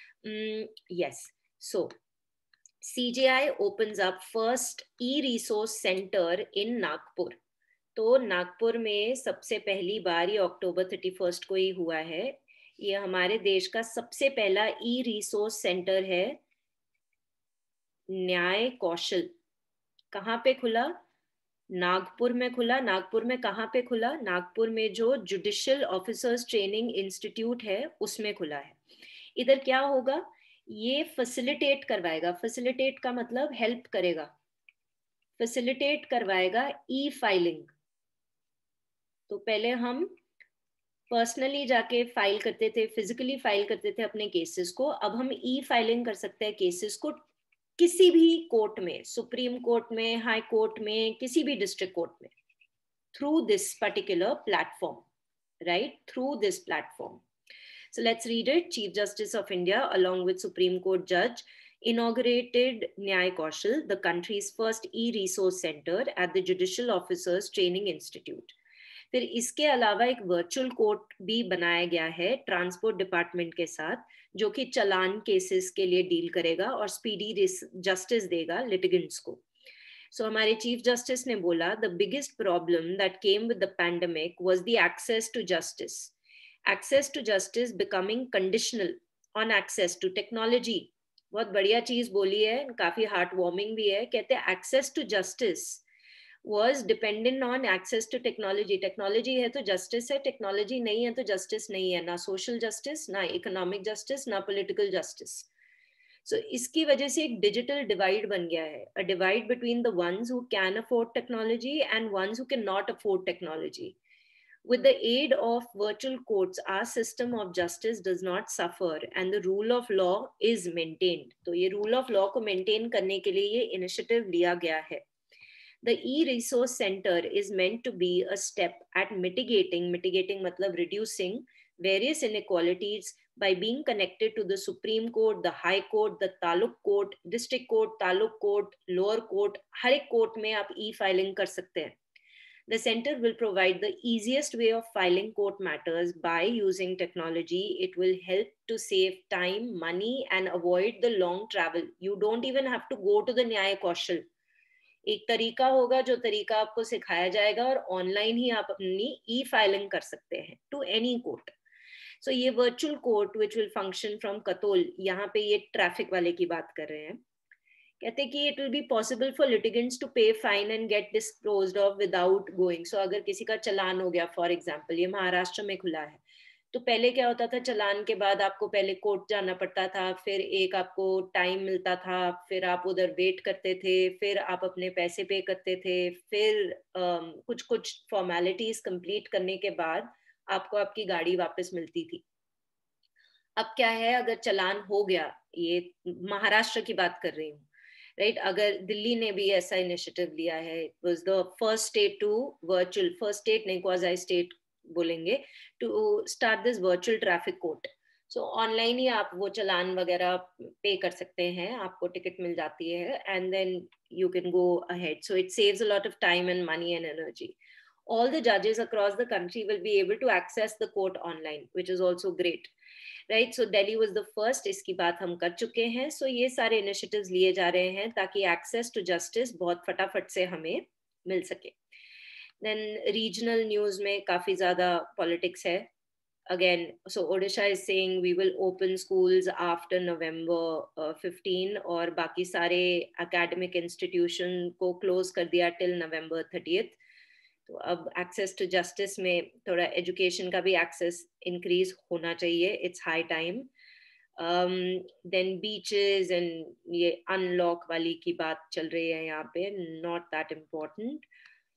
Yes. So C J I opens up first e-resource center in Nagpur. तो नागपुर में सबसे पहली बार, ये अक्टूबर thirty first को ही हुआ है, ये हमारे देश का सबसे पहला ई रिसोर्स सेंटर है. न्याय कौशल कहाँ पे खुला? नागपुर में खुला. नागपुर में कहाँ पे खुला? नागपुर में जो जुडिशियल ऑफिसर्स ट्रेनिंग इंस्टीट्यूट है उसमें खुला है. इधर क्या होगा, ये फैसिलिटेट करवाएगा. फैसिलिटेट का मतलब हेल्प करेगा, फैसिलिटेट करवाएगा ई फाइलिंग. तो पहले हम पर्सनली जाके फाइल करते थे, फिजिकली फाइल करते थे अपने केसेस को, अब हम ई फाइलिंग कर सकते हैं केसेस को किसी भी कोर्ट में, सुप्रीम कोर्ट में, हाई कोर्ट में, किसी भी डिस्ट्रिक्ट कोर्ट में. through this particular platform, right? Through this platform. So let's read it. Chief Justice of India, along with Supreme Court Judge, inaugurated Nyay Kaushal, the country's first e-resource center at the Judicial Officers Training Institute. फिर इसके अलावा एक virtual court भी बनाया गया है transport department के साथ, जो कि चलान केसेस के लिए डील करेगा और स्पीडी जस्टिस देगा लिटिगेंट्स को. सो so, हमारे चीफ जस्टिस ने बोला the biggest problem that came with the pandemic was the access to justice. Access to justice becoming conditional on access to technology. बहुत बढ़िया चीज बोली है, काफी हार्ट वार्मिंग भी है. कहते हैं access to justice was dependent on access to technology. Technology है तो जस्टिस है, टेक्नोलॉजी नहीं है तो जस्टिस नहीं है. ना सोशल जस्टिस, ना इकोनॉमिक जस्टिस, ना पॉलिटिकल जस्टिस. सो इसकी वजह से एक डिजिटल डिवाइड बन गया है. A divide between the ones who can afford technology and ones who can not afford technology. With the aid of virtual courts, our system of justice does not suffer and the rule of law is maintained. तो ये rule of law को maintain करने के लिए ये initiative लिया गया है. The e-resource center is meant to be a step at mitigating, mitigating matlab reducing various inequalities by being connected to the Supreme Court, the High Court, the Taluk Court, District Court, Taluk Court, Lower Court. हर एक court में आप e-filing कर सकते हैं. The center will provide the easiest way of filing court matters by using technology. It will help to save time, money, and avoid the long travel. You don't even have to go to the Nyay Kaushal. एक तरीका होगा जो तरीका आपको सिखाया जाएगा और online ही आप अपनी ई फाइलिंग कर सकते हैं टू एनी कोर्ट. सो ये virtual court which will function from Katol, यहाँ पे ये ट्रैफिक वाले की बात कर रहे हैं. कहते हैं कि it will be possible for litigants to pay fine and get disposed of without going. So अगर किसी का चलान हो गया, फॉर एग्जाम्पल ये महाराष्ट्र में खुला है, तो पहले क्या होता था, चलान के बाद आपको पहले कोर्ट जाना पड़ता था, फिर एक आपको टाइम मिलता था, फिर आप उधर वेट करते थे, फिर आप अपने पैसे पे करते थे, फिर um, कुछ कुछ फॉर्मेलिटीज कंप्लीट करने के बाद आपको आपकी गाड़ी वापस मिलती थी. अब क्या है, अगर चलान हो गया, ये महाराष्ट्र की बात कर रही हूँ, राइट right? अगर दिल्ली ने भी ऐसा इनिशिएटिव लिया है, it was the first state to virtual, first state नहीं क्वाज़ी स्टेट बोलेंगे, to start this virtual traffic court. So online ही आप वो चलान वगैरह पे कर सकते हैं, आपको टिकट मिल जाती है and then you can go ahead. So it saves a lot of time and money and energy. All the judges across the country will be able to access the court online, which is also great, right? So Delhi was the first, इसकी बात हम कर चुके हैं. So ये सारे initiatives लिए जा रहे हैं ताकि access to justice बहुत फटाफट से हमें मिल सके. Then regional news में काफी ज़्यादा politics है. Again, so Odisha is saying we will open schools after November uh, fifteenth और बाकी सारे academic institution को close कर दिया till November thirtieth. तो अब एक्सेस टू जस्टिस में थोड़ा एजुकेशन का भी एक्सेस इंक्रीज होना चाहिए. It's high time. Then beaches and ये अनलॉक वाली की बात चल रही है यहाँ पे, not that important.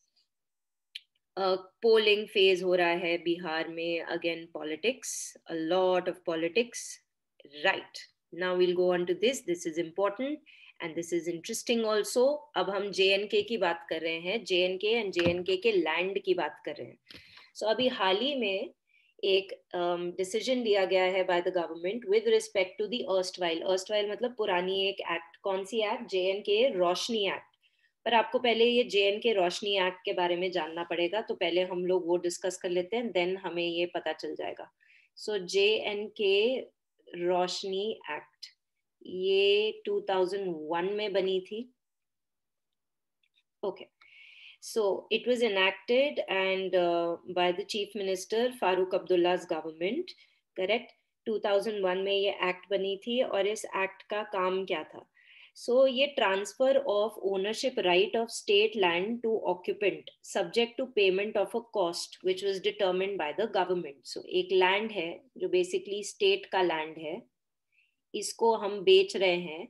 Polling phase हो रहा है बिहार में. Again politics, a lot of politics. Right, now will go on to this. This is important and this is interesting also. अब हम J N K की बात कर रहे हैं, J N K and J N K के land की बात कर रहे हैं. so अभी हाल ही में एक डिसीजन um, लिया गया है by the government with respect to the erstwhile. Erstwhile मतलब पुरानी एक एक्ट. कौन सी act? J N K Roshni act. पर आपको पहले ये J N K Roshni act के बारे में जानना पड़ेगा, तो पहले हम लोग वो डिस्कस कर लेते हैं, देन हमें ये पता चल जाएगा. So J N K Roshni act ये two thousand one में बनी थी. Okay, so it was enacted and uh, by the Chief Minister Farooq Abdullah's government, correct? two thousand one में ये एक्ट बनी थी और इस एक्ट का काम क्या था? So ये transfer of ownership right of state land to occupant subject to payment of a cost which was determined by the government. So एक लैंड है जो बेसिकली स्टेट का लैंड है, इसको हम बेच रहे हैं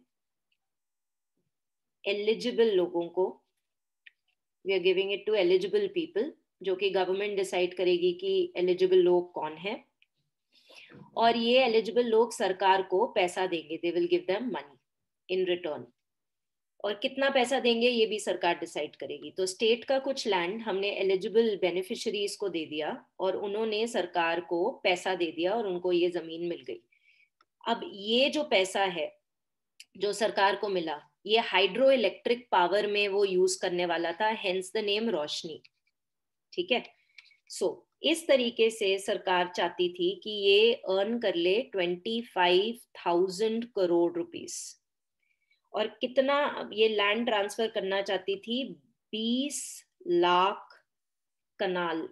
एलिजिबल लोगों को. We are giving it to eligible people, जो कि गवर्नमेंट डिसाइड करेगी कि एलिजिबल लोग कौन है, और ये एलिजिबल लोग सरकार को पैसा देंगे. They will give them money in return. और कितना पैसा देंगे ये भी सरकार डिसाइड करेगी। तो स्टेट का कुछ लैंड हमने एलिजिबल बेनिफिशियरीज को दे दिया और उन्होंने सरकार को पैसा दे दिया और उनको ये जमीन मिल गई। अब ये जो पैसा है जो सरकार को मिला, ये हाइड्रो इलेक्ट्रिक पावर में वो यूज करने वाला था, हेंस द नेम रोशनी। ठीक है, सो so, इस तरीके से सरकार चाहती थी कि ये अर्न कर ले twenty five thousand crore rupees. और कितना ये लैंड ट्रांसफर करना चाहती थी? बीस लाख कनाल,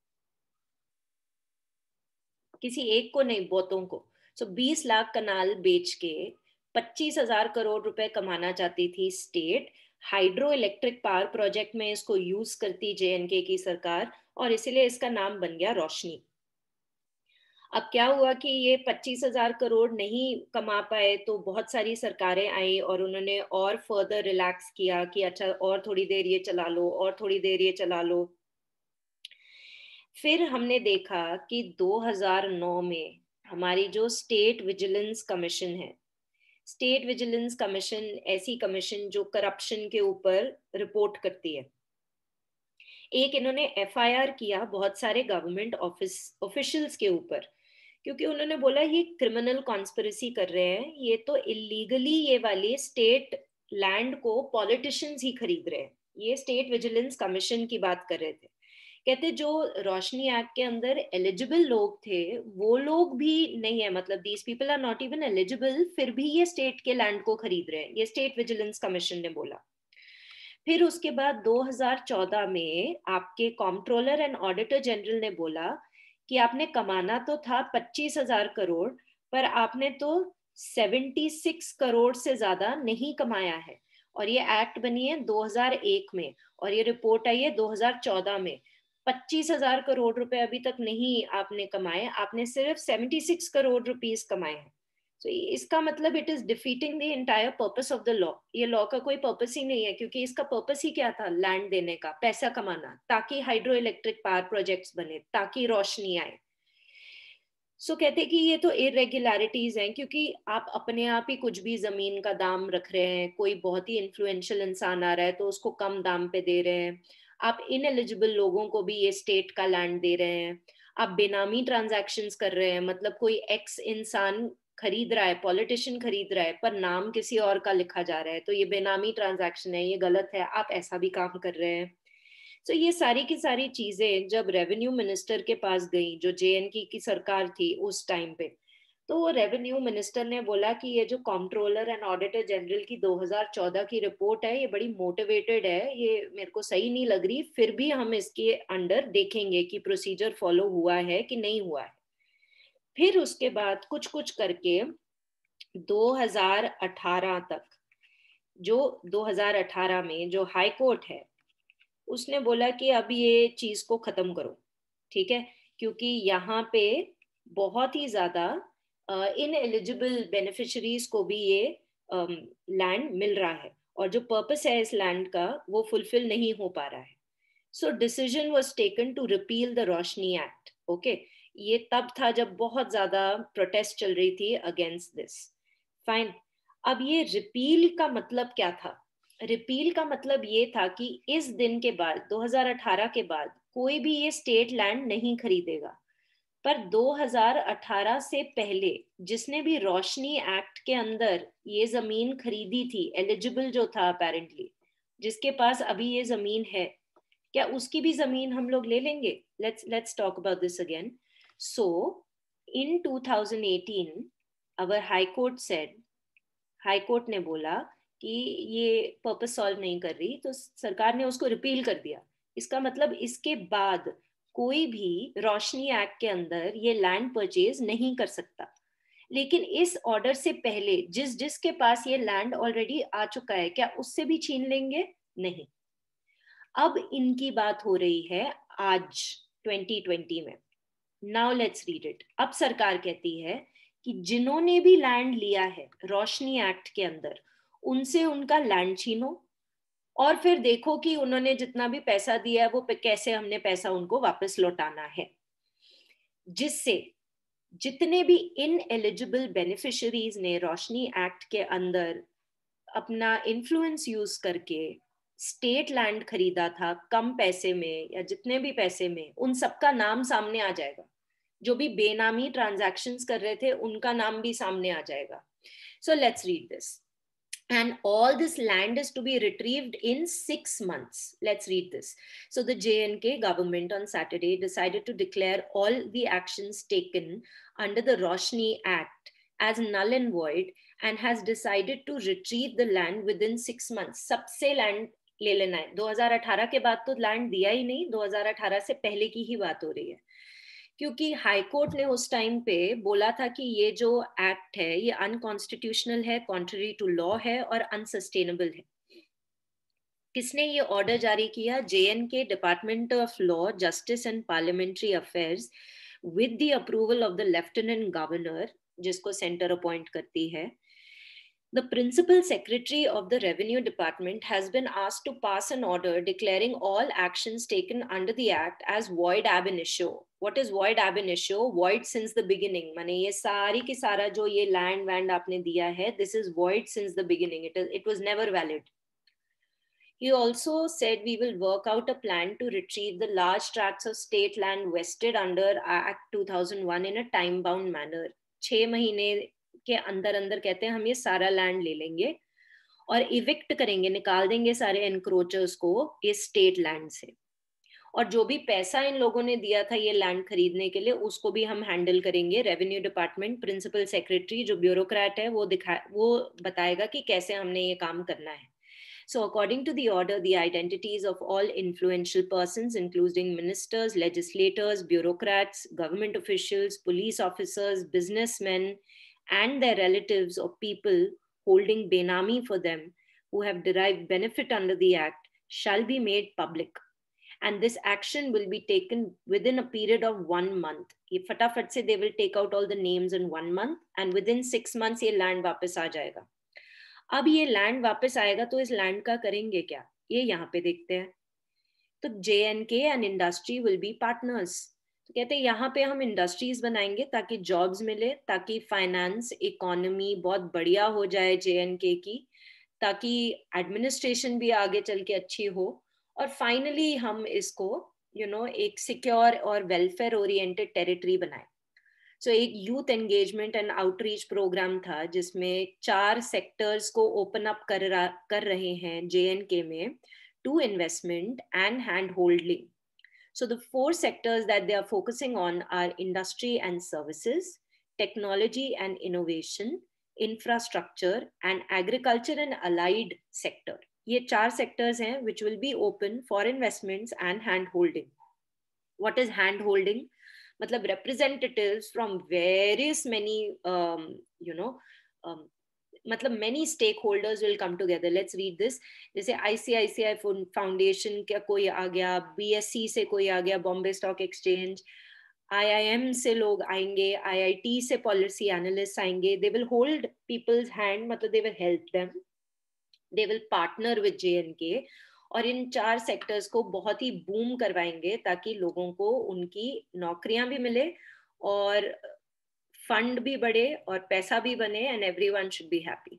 किसी एक को नहीं, बहुतों को। सो so, बीस लाख कनाल बेच के पच्चीस हजार करोड़ रुपए कमाना चाहती थी state. Hydro electric power project में इसको यूज करती जेएनके की सरकार और इसीलिए इसका नाम बन गया रोशनी। अब क्या हुआ कि ये पच्चीस हजार करोड़ नहीं कमा पाए तो बहुत सारी सरकारें आई और उन्होंने और फर्दर रिलैक्स किया कि अच्छा और थोड़ी देर ये चला लो और थोड़ी देर ये चला लो। फिर हमने देखा कि दो हज़ार नौ में हमारी जो स्टेट विजिलेंस कमीशन है, स्टेट विजिलेंस कमीशन ऐसी कमीशन जो करप्शन के ऊपर रिपोर्ट करती है, एक इन्होंने एफआईआर किया बहुत सारे गवर्नमेंट ऑफिस ऑफिशियल्स के ऊपर, क्योंकि उन्होंने बोला ये क्रिमिनल कॉन्स्पिरेसी कर रहे हैं, ये तो इलीगली ये वाली स्टेट लैंड को पॉलिटिशियंस ही खरीद रहे हैं। ये स्टेट विजिलेंस कमीशन की बात कर रहे थे। कहते जो रोशनी एक्ट के अंदर एलिजिबल लोग थे वो लोग भी नहीं है, मतलब these people are not even eligible, फिर भी ये स्टेट के लैंड को खरीद रहे हैं, ये स्टेट विजिलेंस कमीशन ने बोला। फिर उसके बाद दो हज़ार चौदह में आपके कॉम्प्ट्रोलर एंड ऑडिटर जनरल ने बोला कि आपने कमाना तो था पच्चीस हजार करोड़, पर आपने तो छिहत्तर करोड़ से ज्यादा नहीं कमाया है। और ये एक्ट बनी है दो हज़ार एक में और ये रिपोर्ट आई है दो हज़ार चौदह में। पच्चीस हजार करोड़ रुपए अभी तक नहीं आपने कमाए, आपने सिर्फ छिहत्तर करोड़ रुपीस कमाए हैं। तो इसका मतलब it is defeating the entire purpose of the law. ये लॉ का कोई पर्पस ही नहीं है, क्योंकि इसका पर्पस ही क्या था? लैंड देने का, पैसा कमाना, ताकि हाइड्रो इलेक्ट्रिक पावर प्रोजेक्ट्स बने, ताकि रोशनी आए। सो so, कहते कि ये तो इरेगुलरिटीज हैं, क्योंकि आप अपने आप ही कुछ भी जमीन का दाम रख रहे हैं, कोई बहुत ही इन्फ्लुएंशियल इंसान आ रहा है तो उसको कम दाम पे दे रहे हैं, आप इनएलिजिबल लोगों को भी ये स्टेट का लैंड दे रहे हैं, आप बेनामी ट्रांजैक्शंस कर रहे हैं, मतलब कोई एक्स इंसान खरीद रहा है, पॉलिटिशियन खरीद रहा है, पर नाम किसी और का लिखा जा रहा है, तो ये बेनामी ट्रांजैक्शन है, ये गलत है, आप ऐसा भी काम कर रहे हैं। तो ये सारी की सारी चीजें जब रेवेन्यू मिनिस्टर के पास गई, जो जेएनके की सरकार थी उस टाइम पे, तो वो रेवेन्यू मिनिस्टर ने बोला कि ये जो कॉम्प्ट्रोलर एंड ऑडिटर जनरल की दो हज़ार चौदह की रिपोर्ट है ये बड़ी मोटिवेटेड है, ये मेरे को सही नहीं लग रही, फिर भी हम इसके अंडर देखेंगे कि प्रोसीजर फॉलो हुआ है कि नहीं हुआ है। फिर उसके बाद कुछ कुछ करके दो हज़ार अठारह तक, जो दो हज़ार अठारह में जो हाई कोर्ट है उसने बोला कि अब ये चीज को खत्म करो, ठीक है, क्योंकि यहाँ पे बहुत ही ज्यादा इन एलिजिबल बेनिफिशरीज को भी ये लैंड uh, मिल रहा है और जो पर्पस है इस लैंड का वो फुलफिल नहीं हो पा रहा है। So decision was taken to repeal the Roshni act. Okay, ये तब था जब बहुत ज्यादा प्रोटेस्ट चल रही थी अगेंस्ट दिस। फाइन, अब ये रिपील का मतलब क्या था? रिपील का मतलब ये था कि इस दिन के बाद, दो हज़ार अठारह के बाद, कोई भी ये स्टेट लैंड नहीं खरीदेगा। पर दो हज़ार अठारह से पहले जिसने भी रोशनी एक्ट के अंदर ये जमीन खरीदी थी, एलिजिबल जो था अपेरेंटली, जिसके पास अभी ये जमीन है, क्या उसकी भी जमीन हम लोग ले लेंगे? Let's let's talk about this again. So in two thousand eighteen our high court said, high court ने बोला कि ये पर्पस सॉल्व नहीं कर रही, तो सरकार ने उसको रिपील कर दिया। इसका मतलब इसके बाद कोई भी रोशनी एक्ट के अंदर ये लैंड परचेज नहीं कर सकता। लेकिन इस ऑर्डर से पहले जिस जिसके पास ये लैंड ऑलरेडी आ चुका है, क्या उससे भी छीन लेंगे? नहीं। अब इनकी बात हो रही है आज ट्वेंटी ट्वेंटी में। Now let's read it. अब सरकार कहती है कि जिन्होंने भी लैंड लिया है रोशनी एक्ट के अंदर, उनसे उनका लैंड छीनो और फिर देखो कि उन्होंने जितना भी पैसा दिया है वो कैसे हमने पैसा उनको वापस लौटाना है, जिससे जितने भी इन एलिजिबल बेनिफिशरीज ने रोशनी एक्ट के अंदर अपना इन्फ्लुएंस यूज करके स्टेट लैंड खरीदा था कम पैसे में या जितने भी पैसे में, उन सबका नाम सामने आ जाएगा। जो भी बेनामी ट्रांजैक्शंस कर रहे थे उनका नाम भी सामने आ जाएगा। So let's read this. And all this land is to be retrieved in six months. Let's read this. So the J and K government on Saturday decided to declare all the actions taken under the Roshni Act as null and void and has decided to retrieve the land within six months. सबसे land ले लेना है. दो हज़ार अठारह के बाद तो land दिया ही नहीं, दो हज़ार अठारह से पहले की ही बात हो रही है, क्योंकि हाई कोर्ट ने उस टाइम पे बोला था कि ये जो एक्ट है ये अनकॉन्स्टिट्यूशनल है, कॉन्ट्ररी टू लॉ है और अनसस्टेनेबल है. किसने ये ऑर्डर जारी किया? J and K department of law, justice and parliamentary affairs with the approval of the lieutenant governor, जिसको सेंटर अपॉइंट करती है. The principal secretary of the revenue department has been asked to pass an order declaring all actions taken under the act as void ab initio. What is void ab initio? Void since the beginning. माने ये सारी की सारा जो ये land wand आपने दिया है, this is void since the beginning. It is, it was never valid. He also said we will work out a plan to retrieve the large tracts of state land vested under Act two thousand one in a time-bound manner. छह महीने के अंदर अंदर कहते हैं हम ये सारा लैंड ले लेंगे और इविक्ट करेंगे, निकाल देंगे सारे एनक्रोचर्स को इस स्टेट लैंड से. और जो भी पैसा इन लोगों ने दिया था ये लैंड खरीदने के लिए, उसको भी हम हैंडल करेंगे. रेवेन्यू डिपार्टमेंट प्रिंसिपल सेक्रेटरी जो ब्यूरोक्रेट है वो दिखा वो बताएगा कि कैसे हमने ये काम करना है. So according to the order, the identities of all influential persons, including ministers, legislators, bureaucrats, government officials, police officers, businessmen, and their relatives or people holding benami for them who have derived benefit under the act shall be made public. And this action will be taken within a period of one month. Ye fatafat se they will take out all the names in one month and within six months ye land वापस आ जाएगा. अब ये land वापस आएगा तो इस land का करेंगे क्या, ये यहाँ पे देखते हैं. तो J and K and industry will be partners. तो कहते हैं यहाँ पे हम इंडस्ट्रीज बनाएंगे ताकि जॉब्स मिले, ताकि फाइनेंस इकोनॉमी बहुत बढ़िया हो जाए जे एंड के की, ताकि एडमिनिस्ट्रेशन भी आगे चल के अच्छी हो, और फाइनली हम इसको यू you नो know, एक सिक्योर और वेलफेयर ओरिएंटेड टेरिटरी बनाए. सो so, एक youth engagement and outreach programme था जिसमें चार सेक्टर्स को ओपन अप कर रहा कर रहे हैं जे एंड के में to investment and hand holding. So the four sectors that they are focusing on are industry and services, technology and innovation, infrastructure, and agriculture and allied sector. ये चार sectors हैं which will be open for investments and hand holding. What is hand holding? मतलब representatives from various many um, you know um, मतलब many stakeholders will come together. Let's read this. जैसे आई सी आई सी आई foundation का कोई आ गया, B S E से कोई आ गया, Bombay stock exchange, I I M से लोग आएंगे, आई आई टी से पॉलिसी एनालिस्ट आएंगे. They will hold people's hand, मतलब they will help them, they will partner with J and K, और इन चार सेक्टर्स को बहुत ही बूम करवाएंगे ताकि लोगों को उनकी नौकरियां भी मिले और फंड भी बढ़े और पैसा भी बने and everyone should be happy.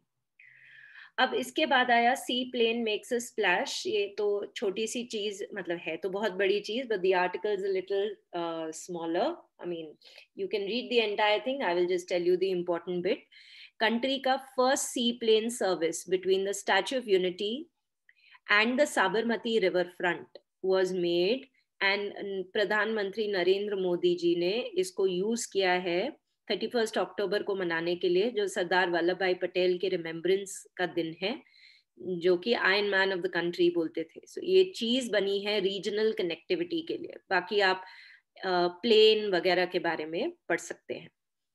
अब इसके बाद आया seaplane makes a splash. ये तो छोटी सी चीज, मतलब है तो बहुत बड़ी चीज, but the article is a little smaller. I mean you can read the entire thing, I will just tell you the important bit. Country का first seaplane service between the statue of unity and the Sabarmati river front was made and प्रधानमंत्री नरेंद्र मोदी जी ने इसको use किया है thirty first October को मनाने के लिए, जो सरदार वल्लभ भाई पटेल के रिमेम्बरेंस का दिन है, जो कि iron man of the country बोलते थे. सो so, ये चीज बनी है रीजनल कनेक्टिविटी के लिए. बाकी आप प्लेन uh, वगैरह के बारे में पढ़ सकते हैं.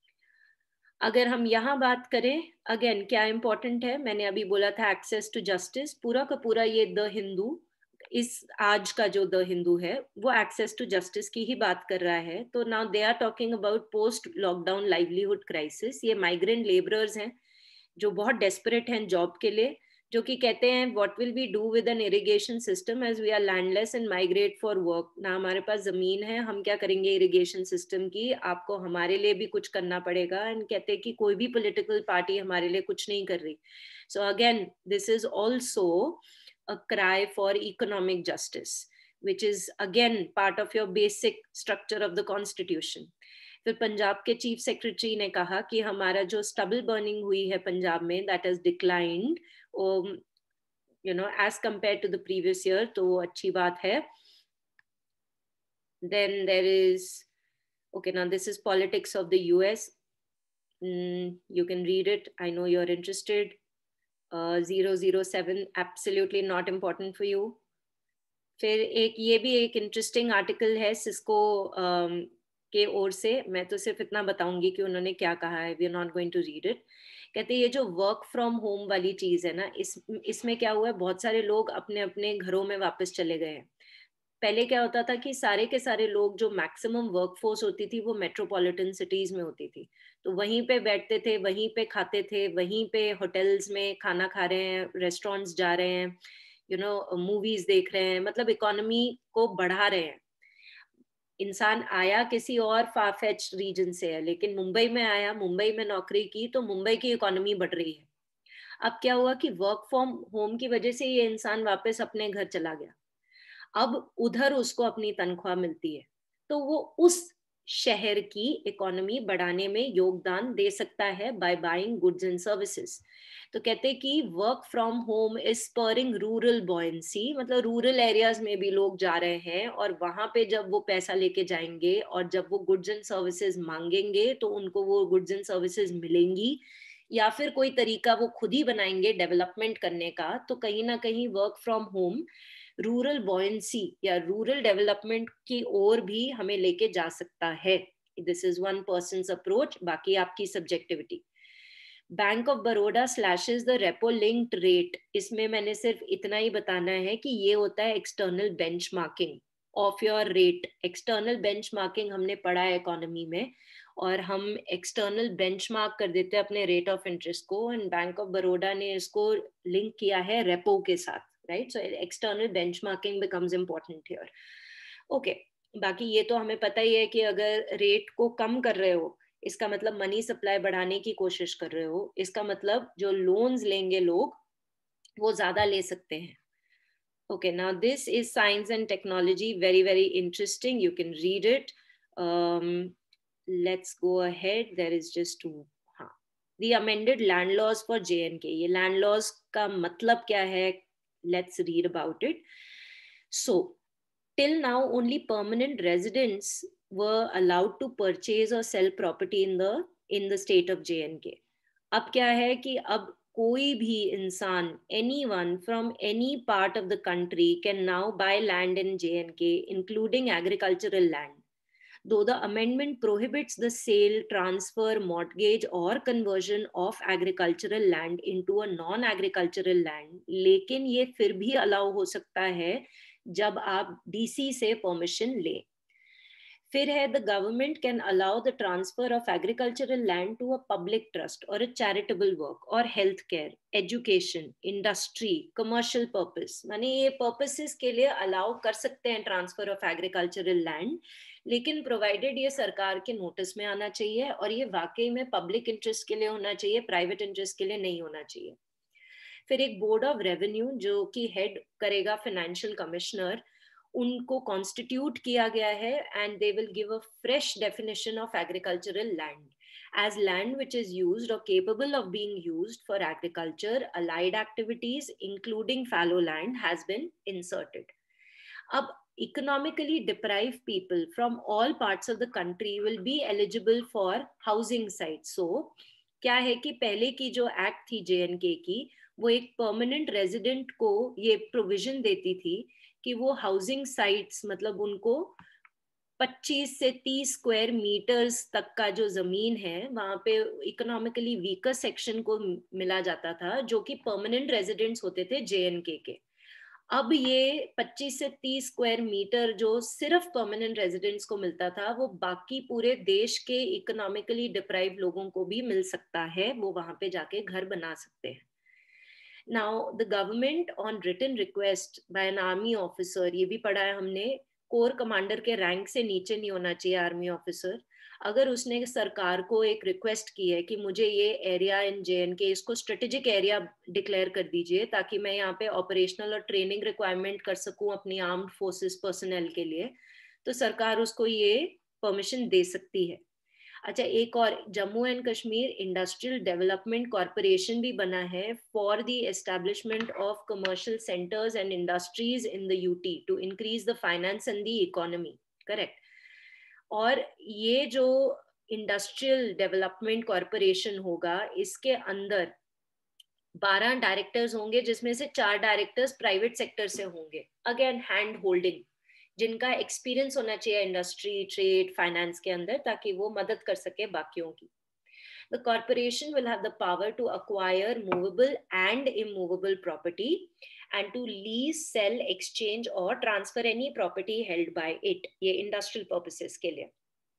अगर हम यहाँ बात करें, अगेन क्या इंपॉर्टेंट है, मैंने अभी बोला था एक्सेस टू जस्टिस. पूरा का पूरा ये द हिंदू, इस आज का जो द हिंदू है वो एक्सेस टू जस्टिस की ही बात कर रहा है. तो now they are talking about post lockdown livelihood crisis. ये माइग्रेंट लेबरर्स हैं जो बहुत डेस्परेट हैं जॉब के लिए, जो कि कहते हैं what will we do with an irrigation system as we are landless and migrate for work. ना हमारे पास जमीन है, हम क्या करेंगे इरिगेशन सिस्टम की, आपको हमारे लिए भी कुछ करना पड़ेगा। एंड कहते हैं कि कोई भी पॉलिटिकल पार्टी हमारे लिए कुछ नहीं कर रही। So again this is also a cry for economic justice, which is again part of your basic structure of the constitution. फिर पंजाब के चीफ सेक्रेटरी ने कहा कि हमारा जो स्टबल बर्निंग हुई है पंजाब में, that has declined you know as compare to the previous year, तो वो अच्छी बात है. Then there is, okay, now this is politics of the U S. Mm, you can read it. I know you're interested. Uh, zero zero seven, absolutely not important for you. फिर एक ये भी एक इंटरेस्टिंग आर्टिकल है Cisco um, के ओर से. मैं तो सिर्फ इतना बताऊंगी कि उन्होंने क्या कहा है. We are not going to read it. कहते हैं ये जो वर्क फ्रॉम होम वाली चीज है ना, इस इसमें क्या हुआ है, बहुत सारे लोग अपने अपने घरों में वापस चले गए हैं. पहले क्या होता था कि सारे के सारे लोग, जो मैक्सिमम वर्कफोर्स होती थी वो मेट्रोपॉलिटन सिटीज में होती थी, तो वहीं पे बैठते थे, वहीं पे खाते थे, वहीं पे होटल्स में खाना खा रहे हैं, रेस्टोरेंट्स जा रहे हैं, यू नो मूवीज देख रहे हैं, मतलब इकोनॉमी को बढ़ा रहे हैं. इंसान आया किसी और फारफेच रीजन से है, लेकिन मुंबई में आया, मुंबई में नौकरी की, तो मुंबई की इकोनॉमी बढ़ रही है. अब क्या हुआ कि वर्क फ्रॉम होम की वजह से ये इंसान वापस अपने घर चला गया. अब उधर उसको अपनी तनख्वाह मिलती है, तो वो उस शहर की इकोनॉमी बढ़ाने में योगदान दे सकता है by buying goods and services. तो कहते हैं कि work from home is spurring rural buoyancy, मतलब रूरल एरियाज में भी लोग जा रहे हैं, और वहां पे जब वो पैसा लेके जाएंगे और जब वो गुड्स एंड सर्विसेज मांगेंगे तो उनको वो गुड्स एंड सर्विसेज मिलेंगी, या फिर कोई तरीका वो खुद ही बनाएंगे डेवलपमेंट करने का. तो कहीं ना कहीं work from home rural buoyancy या रूरल डेवलपमेंट की ओर भी हमें लेके जा सकता है. This is one person's approach, बाकी आपकी subjectivity. Bank of Baroda slashes the repo linked rate. इसमें मैंने सिर्फ इतना ही बताना है कि ये होता है external benchmarking of your rate. External benchmarking हमने पढ़ा है इकोनॉमी में, और हम एक्सटर्नल बेंचमार्क कर देते हैं अपने रेट ऑफ इंटरेस्ट को, एंड बैंक ऑफ बड़ौदा ने इसको लिंक किया है रेपो के साथ, right. So external benchmarking becomes important here. Okay, बाकी ये तो हमें पता ही है कि अगर रेट को कम कर रहे हो, इसका मतलब मनी सप्लाई बढ़ाने की कोशिश कर रहे हो, इसका मतलब जो लोन्स लेंगे लोग वो ज्यादा ले सकते हैं. Okay, now this is science and technology, very very interesting. You can read it. Um, let's go ahead. There is just two. हाँ, the amended land laws for J and K. ये land laws का मतलब क्या है? Let's read about it. So, till now only permanent residents were allowed to purchase or sell property in the in the state of J and K. अब क्या है कि अब कोई भी इंसान, anyone from any part of the country can now buy land in J and K, including agricultural land. Though the amendment prohibits the sale, transfer, mortgage or conversion of agricultural land into a non-agricultural land, लेकिन ये फिर भी allow हो सकता है जब आप D C से permission लें. फिर है the government can allow the transfer of agricultural land to a public trust और अ चैरिटेबल वर्क और health care, education, industry, commercial purpose. माने ये पर्पसेस के लिए अलाउ कर सकते हैं ट्रांसफर ऑफ एग्रीकल्चरल लैंड, लेकिन प्रोवाइडेड ये सरकार के नोटिस में आना चाहिए और ये वाकई में पब्लिक इंटरेस्ट के लिए होना चाहिए, प्राइवेट इंटरेस्ट के लिए नहीं होना चाहिए. फिर एक बोर्ड ऑफ रेवेन्यू जो कि हेड करेगा फाइनेंशियल कमिश्नर, उनको कॉन्स्टिट्यूट किया गया है, and they will give a fresh definition of agricultural land as land which is used or capable of being used for agriculture, allied activities including fallow land has been inserted. अब economically deprived people from all parts of the country will be eligible for housing sites. So क्या है कि पहले की जो act थी जे and के की, वो एक परमानेंट रेजिडेंट को ये प्रोविजन देती थी कि वो हाउसिंग साइट्स, मतलब उनको पच्चीस से तीस स्क्वायर मीटर्स तक का जो जमीन है वहां पे इकोनॉमिकली वीकर सेक्शन को मिला जाता था, जो कि परमानेंट रेजिडेंट्स होते थे जे एंड के के. अब ये पच्चीस से तीस स्क्वायर मीटर जो सिर्फ परमानेंट रेजिडेंट्स को मिलता था, वो बाकी पूरे देश के इकोनॉमिकली डिप्राइव लोगों को भी मिल सकता है, वो वहां पे जाके घर बना सकते हैं. Now the government on written request by an army officer, ये भी पढ़ा है हमने, कोर कमांडर के रैंक से नीचे नहीं होना चाहिए आर्मी ऑफिसर, अगर उसने सरकार को एक रिक्वेस्ट की है कि मुझे ये एरिया इन जे एंड के, इसको स्ट्रेटेजिक एरिया डिक्लेयर कर दीजिए ताकि मैं यहाँ पे ऑपरेशनल और ट्रेनिंग रिक्वायरमेंट कर सकूं अपनी आर्म्ड फोर्सेस पर्सनल के लिए, तो सरकार उसको ये परमिशन दे सकती है। अच्छा, एक और, Jammu and Kashmir industrial development corporation भी बना है for the establishment of commercial centres and industries in the UT to increase the finance and the economy, correct. और ये जो इंडस्ट्रियल डेवलपमेंट कॉर्पोरेशन होगा, इसके अंदर बारह डायरेक्टर्स होंगे, जिसमें से चार डायरेक्टर्स प्राइवेट सेक्टर से होंगे, अगेन हैंड होल्डिंग, जिनका एक्सपीरियंस होना चाहिए इंडस्ट्री, ट्रेड, फाइनेंस के अंदर, ताकि वो मदद कर सके बाकियों की। The corporation will have the power to acquire movable and immovable property and to lease, sell, exchange or transfer any property held by it, ये industrial purposes के लिए।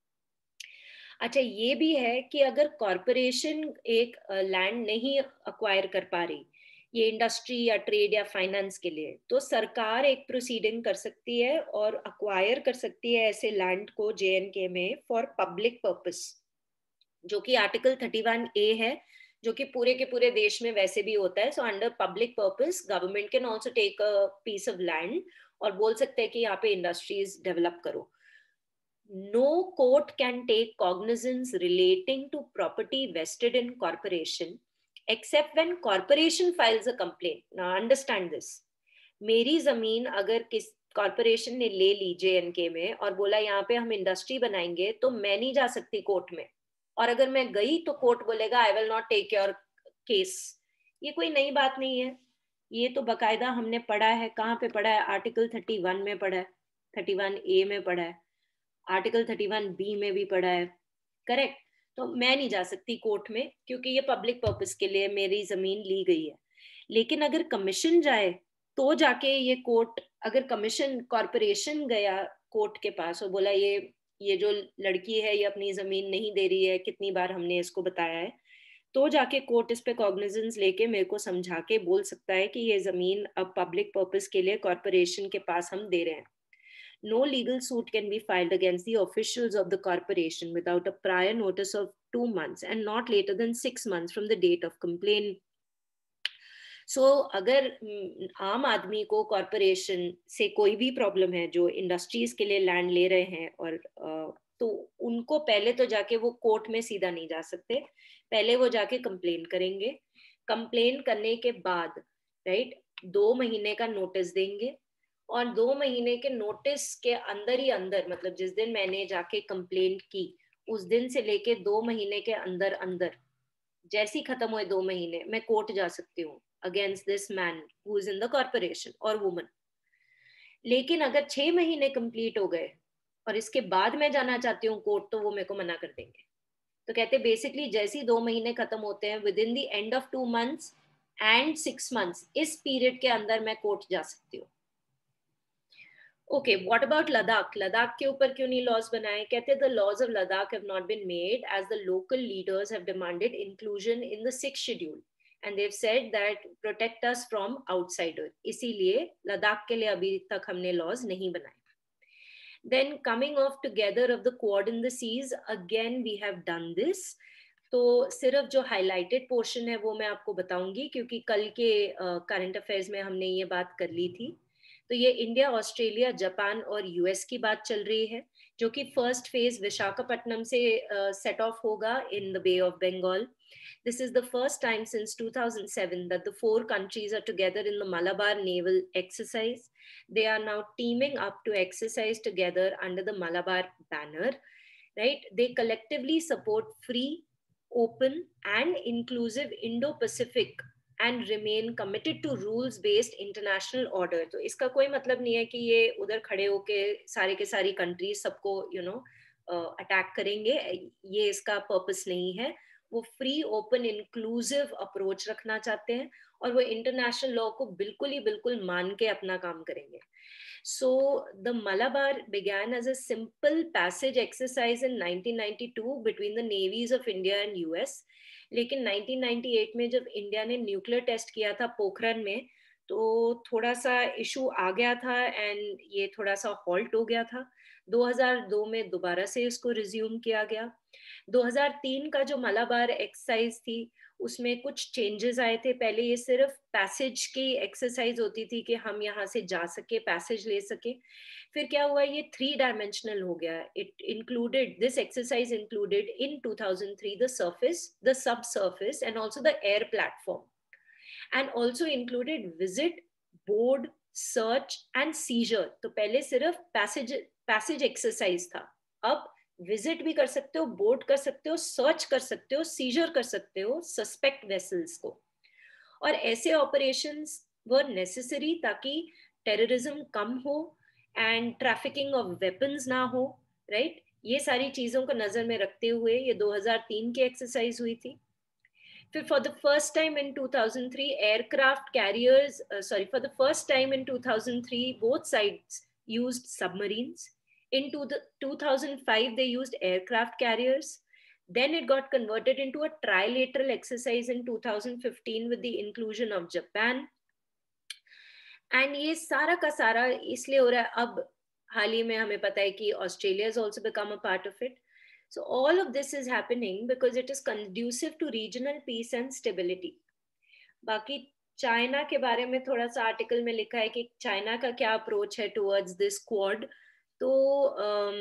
अच्छा, ये भी है कि अगर कॉरपोरेशन एक लैंड नहीं अक्वायर कर पा रही ये इंडस्ट्री या ट्रेड या फाइनेंस के लिए, तो सरकार एक प्रोसीडिंग कर सकती है और अक्वायर कर सकती है ऐसे लैंड को जे एंड के में फॉर पब्लिक पर्पस, जो कि आर्टिकल थर्टी वन ए है, जो कि पूरे के पूरे देश में वैसे भी होता है। So under public purpose government can also take a piece of land और बोल सकते हैं कि यहाँ पे इंडस्ट्रीज डेवलप करो। No court can take cognizance relating to property vested in corporation except when corporation files a complaint. Now understand this. मेरी जमीन अगर किस कॉर्पोरेशन ने ले ली जे एंड के में और बोला यहाँ पे हम इंडस्ट्री बनाएंगे, तो मैं नहीं जा सकती कोर्ट में, और अगर मैं गई तो कोर्ट बोलेगा I will not take your case. ये कोई नई बात नहीं है, ये तो बकायदा हमने पढ़ा है। कहाँ पे पढ़ा है? आर्टिकल थर्टी वन में पढ़ा है, थर्टी वन ए में पढ़ा है, आर्टिकल थर्टी वन बी में भी पढ़ा है, करेक्ट। तो मैं नहीं जा सकती कोर्ट में क्योंकि ये पब्लिक पर्पस के लिए मेरी जमीन ली गई है। लेकिन अगर कमीशन जाए तो जाके ये कोर्ट, अगर कमीशन कॉर्पोरेशन गया कोर्ट के पास और बोला ये ये जो लड़की है ये अपनी जमीन नहीं दे रही है, कितनी बार हमने इसको बताया है, तो जाके कोर्ट इस पे कॉग्निजेंस लेके मेरे को समझा के बोल सकता है कि ये जमीन अब पब्लिक पर्पस के लिए कॉर्पोरेशन के पास हम दे रहे हैं। No legal suit can be filed against the officials of the corporation without a prior notice of two months and not later than six months from the date of complaint. So, अगर आम आदमी को corporation से कोई भी problem है, जो industries के लिए लैंड ले रहे हैं, और तो उनको पहले तो जाके वो कोर्ट में सीधा नहीं जा सकते, पहले वो जाके कंप्लेन करेंगे। कंप्लेन करने के बाद राइट दो महीने का नोटिस देंगे, और दो महीने के नोटिस के अंदर ही अंदर, मतलब जिस दिन मैंने जाके कंप्लेंट की उस दिन से लेके दो महीने के अंदर अंदर, जैसे ही खत्म हुए दो महीने, मैं कोर्ट जा सकती हूँ against this man who is in the corporation और वुमन। लेकिन अगर छह महीने कंप्लीट हो गए और इसके बाद मैं जाना चाहती हूँ कोर्ट, तो वो मेरे को मना कर देंगे। तो कहते हैं बेसिकली जैसे ही दो महीने खत्म होते हैं, within the end of two months and six months, इस पीरियड के अंदर मैं कोर्ट जा सकती हूँ। Okay, what about Ladakh? Ladakh के ऊपर क्यों नहीं लॉज बनाए? कहते हैं the laws of Ladakh have not been made as the local leaders have demanded inclusion in the sixth schedule and they have said that protect us from outsider, इसीलिए लद्दाख के लिए अभी तक हमने लॉज नहीं बनाए। Then coming of together of the quad in the seas, again we have done this. तो सिर्फ जो हाईलाइटेड पोर्शन है वो मैं आपको बताऊंगी, क्योंकि कल के करंट uh, अफेयर्स में हमने ये बात कर ली थी। तो ये इंडिया, ऑस्ट्रेलिया, जापान और यूएस की बात चल रही है, जो कि फर्स्ट फेज विशाखापट्टनम से सेट ऑफ होगा in the Bay of Bengal. This is the first time since two thousand seven that the four countries are together in the Malabar naval exercise. They are now teaming up to exercise together under the Malabar banner, right? They collectively support free, open and inclusive Indo-Pacific and remain committed to rules-based international order. तो इसका कोई मतलब नहीं है कि ये उधर खड़े होके सारे के सारी कंट्रीज सबको यू नो अटैक करेंगे, ये इसका पर्पस नहीं है। वो फ्री, ओपन, इंक्लूसिव अप्रोच रखना चाहते हैं और वो इंटरनेशनल लॉ को बिल्कुल ही बिल्कुल मान के अपना काम करेंगे। So the Malabar began as a simple passage exercise in nineteen ninety-two between the navies of India and U S. लेकिन नाइनटीन नाइंटी एट में जब इंडिया ने न्यूक्लियर टेस्ट किया था पोखरन में, तो थोड़ा सा इशू आ गया था एंड ये थोड़ा सा हॉल्ट हो गया था। दो हज़ार दो में दोबारा से इसको रिज्यूम किया गया। दो हज़ार तीन का जो मलाबार एक्सरसाइज थी, उसमें कुछ चेंजेस आए थे। पहले ये सिर्फ पैसेज की एक्सरसाइज होती थी कि हम यहाँ से जा सके, पैसेज ले सके। फिर क्या हुआ, ये थ्री डायमेंशनल हो गया। It included, this exercise included in two thousand three the surface, the sub surface and also the air platform, and also included visit, board, search and seizure. तो पहले सिर्फ पैसेज पैसेज एक्सरसाइज था, अब visit भी कर सकते हो, board कर सकते हो, सर्च कर सकते हो, सीजर कर सकते हो सस्पेक्ट वेसल्स को। और ऐसे ऑपरेशंस वर नेसेसरी ताकि टेररिज्म कम हो एंड ट्रैफिकिंग ऑफ वेपन्स ना हो, राइट right? ये सारी चीजों को नजर में रखते हुए ये दो हज़ार तीन की एक्सरसाइज हुई थी। फिर for the first time in two thousand three aircraft carriers, sorry for the first time in two thousand three both sides used submarines. In two thousand five, they used aircraft carriers. Then it got converted into a trilateral exercise in two thousand fifteen with the inclusion of Japan. And ये सारा का सारा इसलिए हो रहा है, अब हाल ही में हमें पता है कि Australia has also become a part of it. So all of this is happening because it is conducive to regional peace and stability. बाकी चाइना के बारे में थोड़ा सा आर्टिकल में लिखा है कि चाइना का क्या अप्रोच है टुवर्ड्स दिस क्वाड, तो um,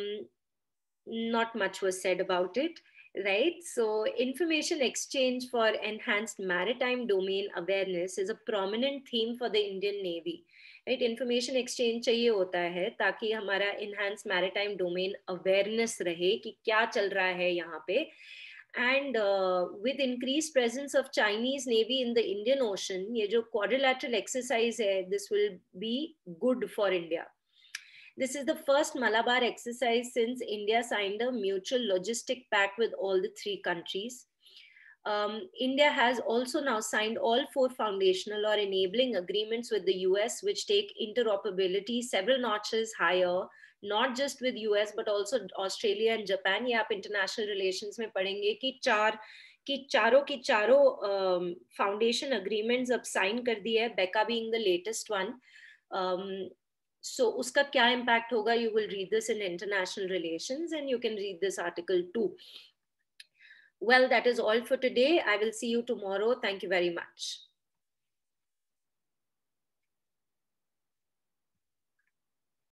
not much was said about it, right? So information exchange for enhanced maritime domain awareness is a prominent theme for the Indian Navy, right? Information exchange चाहिए होता है ताकि हमारा enhanced maritime domain awareness रहे कि क्या चल रहा है यहाँ पे. And uh, with increased presence of Chinese Navy in the Indian Ocean, ये जो quadrilateral exercise है, this will be good for India. This is the first Malabar exercise since India signed a mutual logistic pact with all the three countries. Um, India has also now signed all four foundational or enabling agreements with the U S, which take interoperability several notches higher, not just with U S, but also Australia and Japan. ये आप international relations में पढ़ेंगे कि चार कि चारों की चारों फाउंडेशन अग्रीमेंट्स अब साइन कर दिए है, बेका being the latest one. Um, so उसका क्या impact होगा, you will read this in international relations and you can read this article too. Well, that is all for today. I will see you tomorrow. Thank you very much.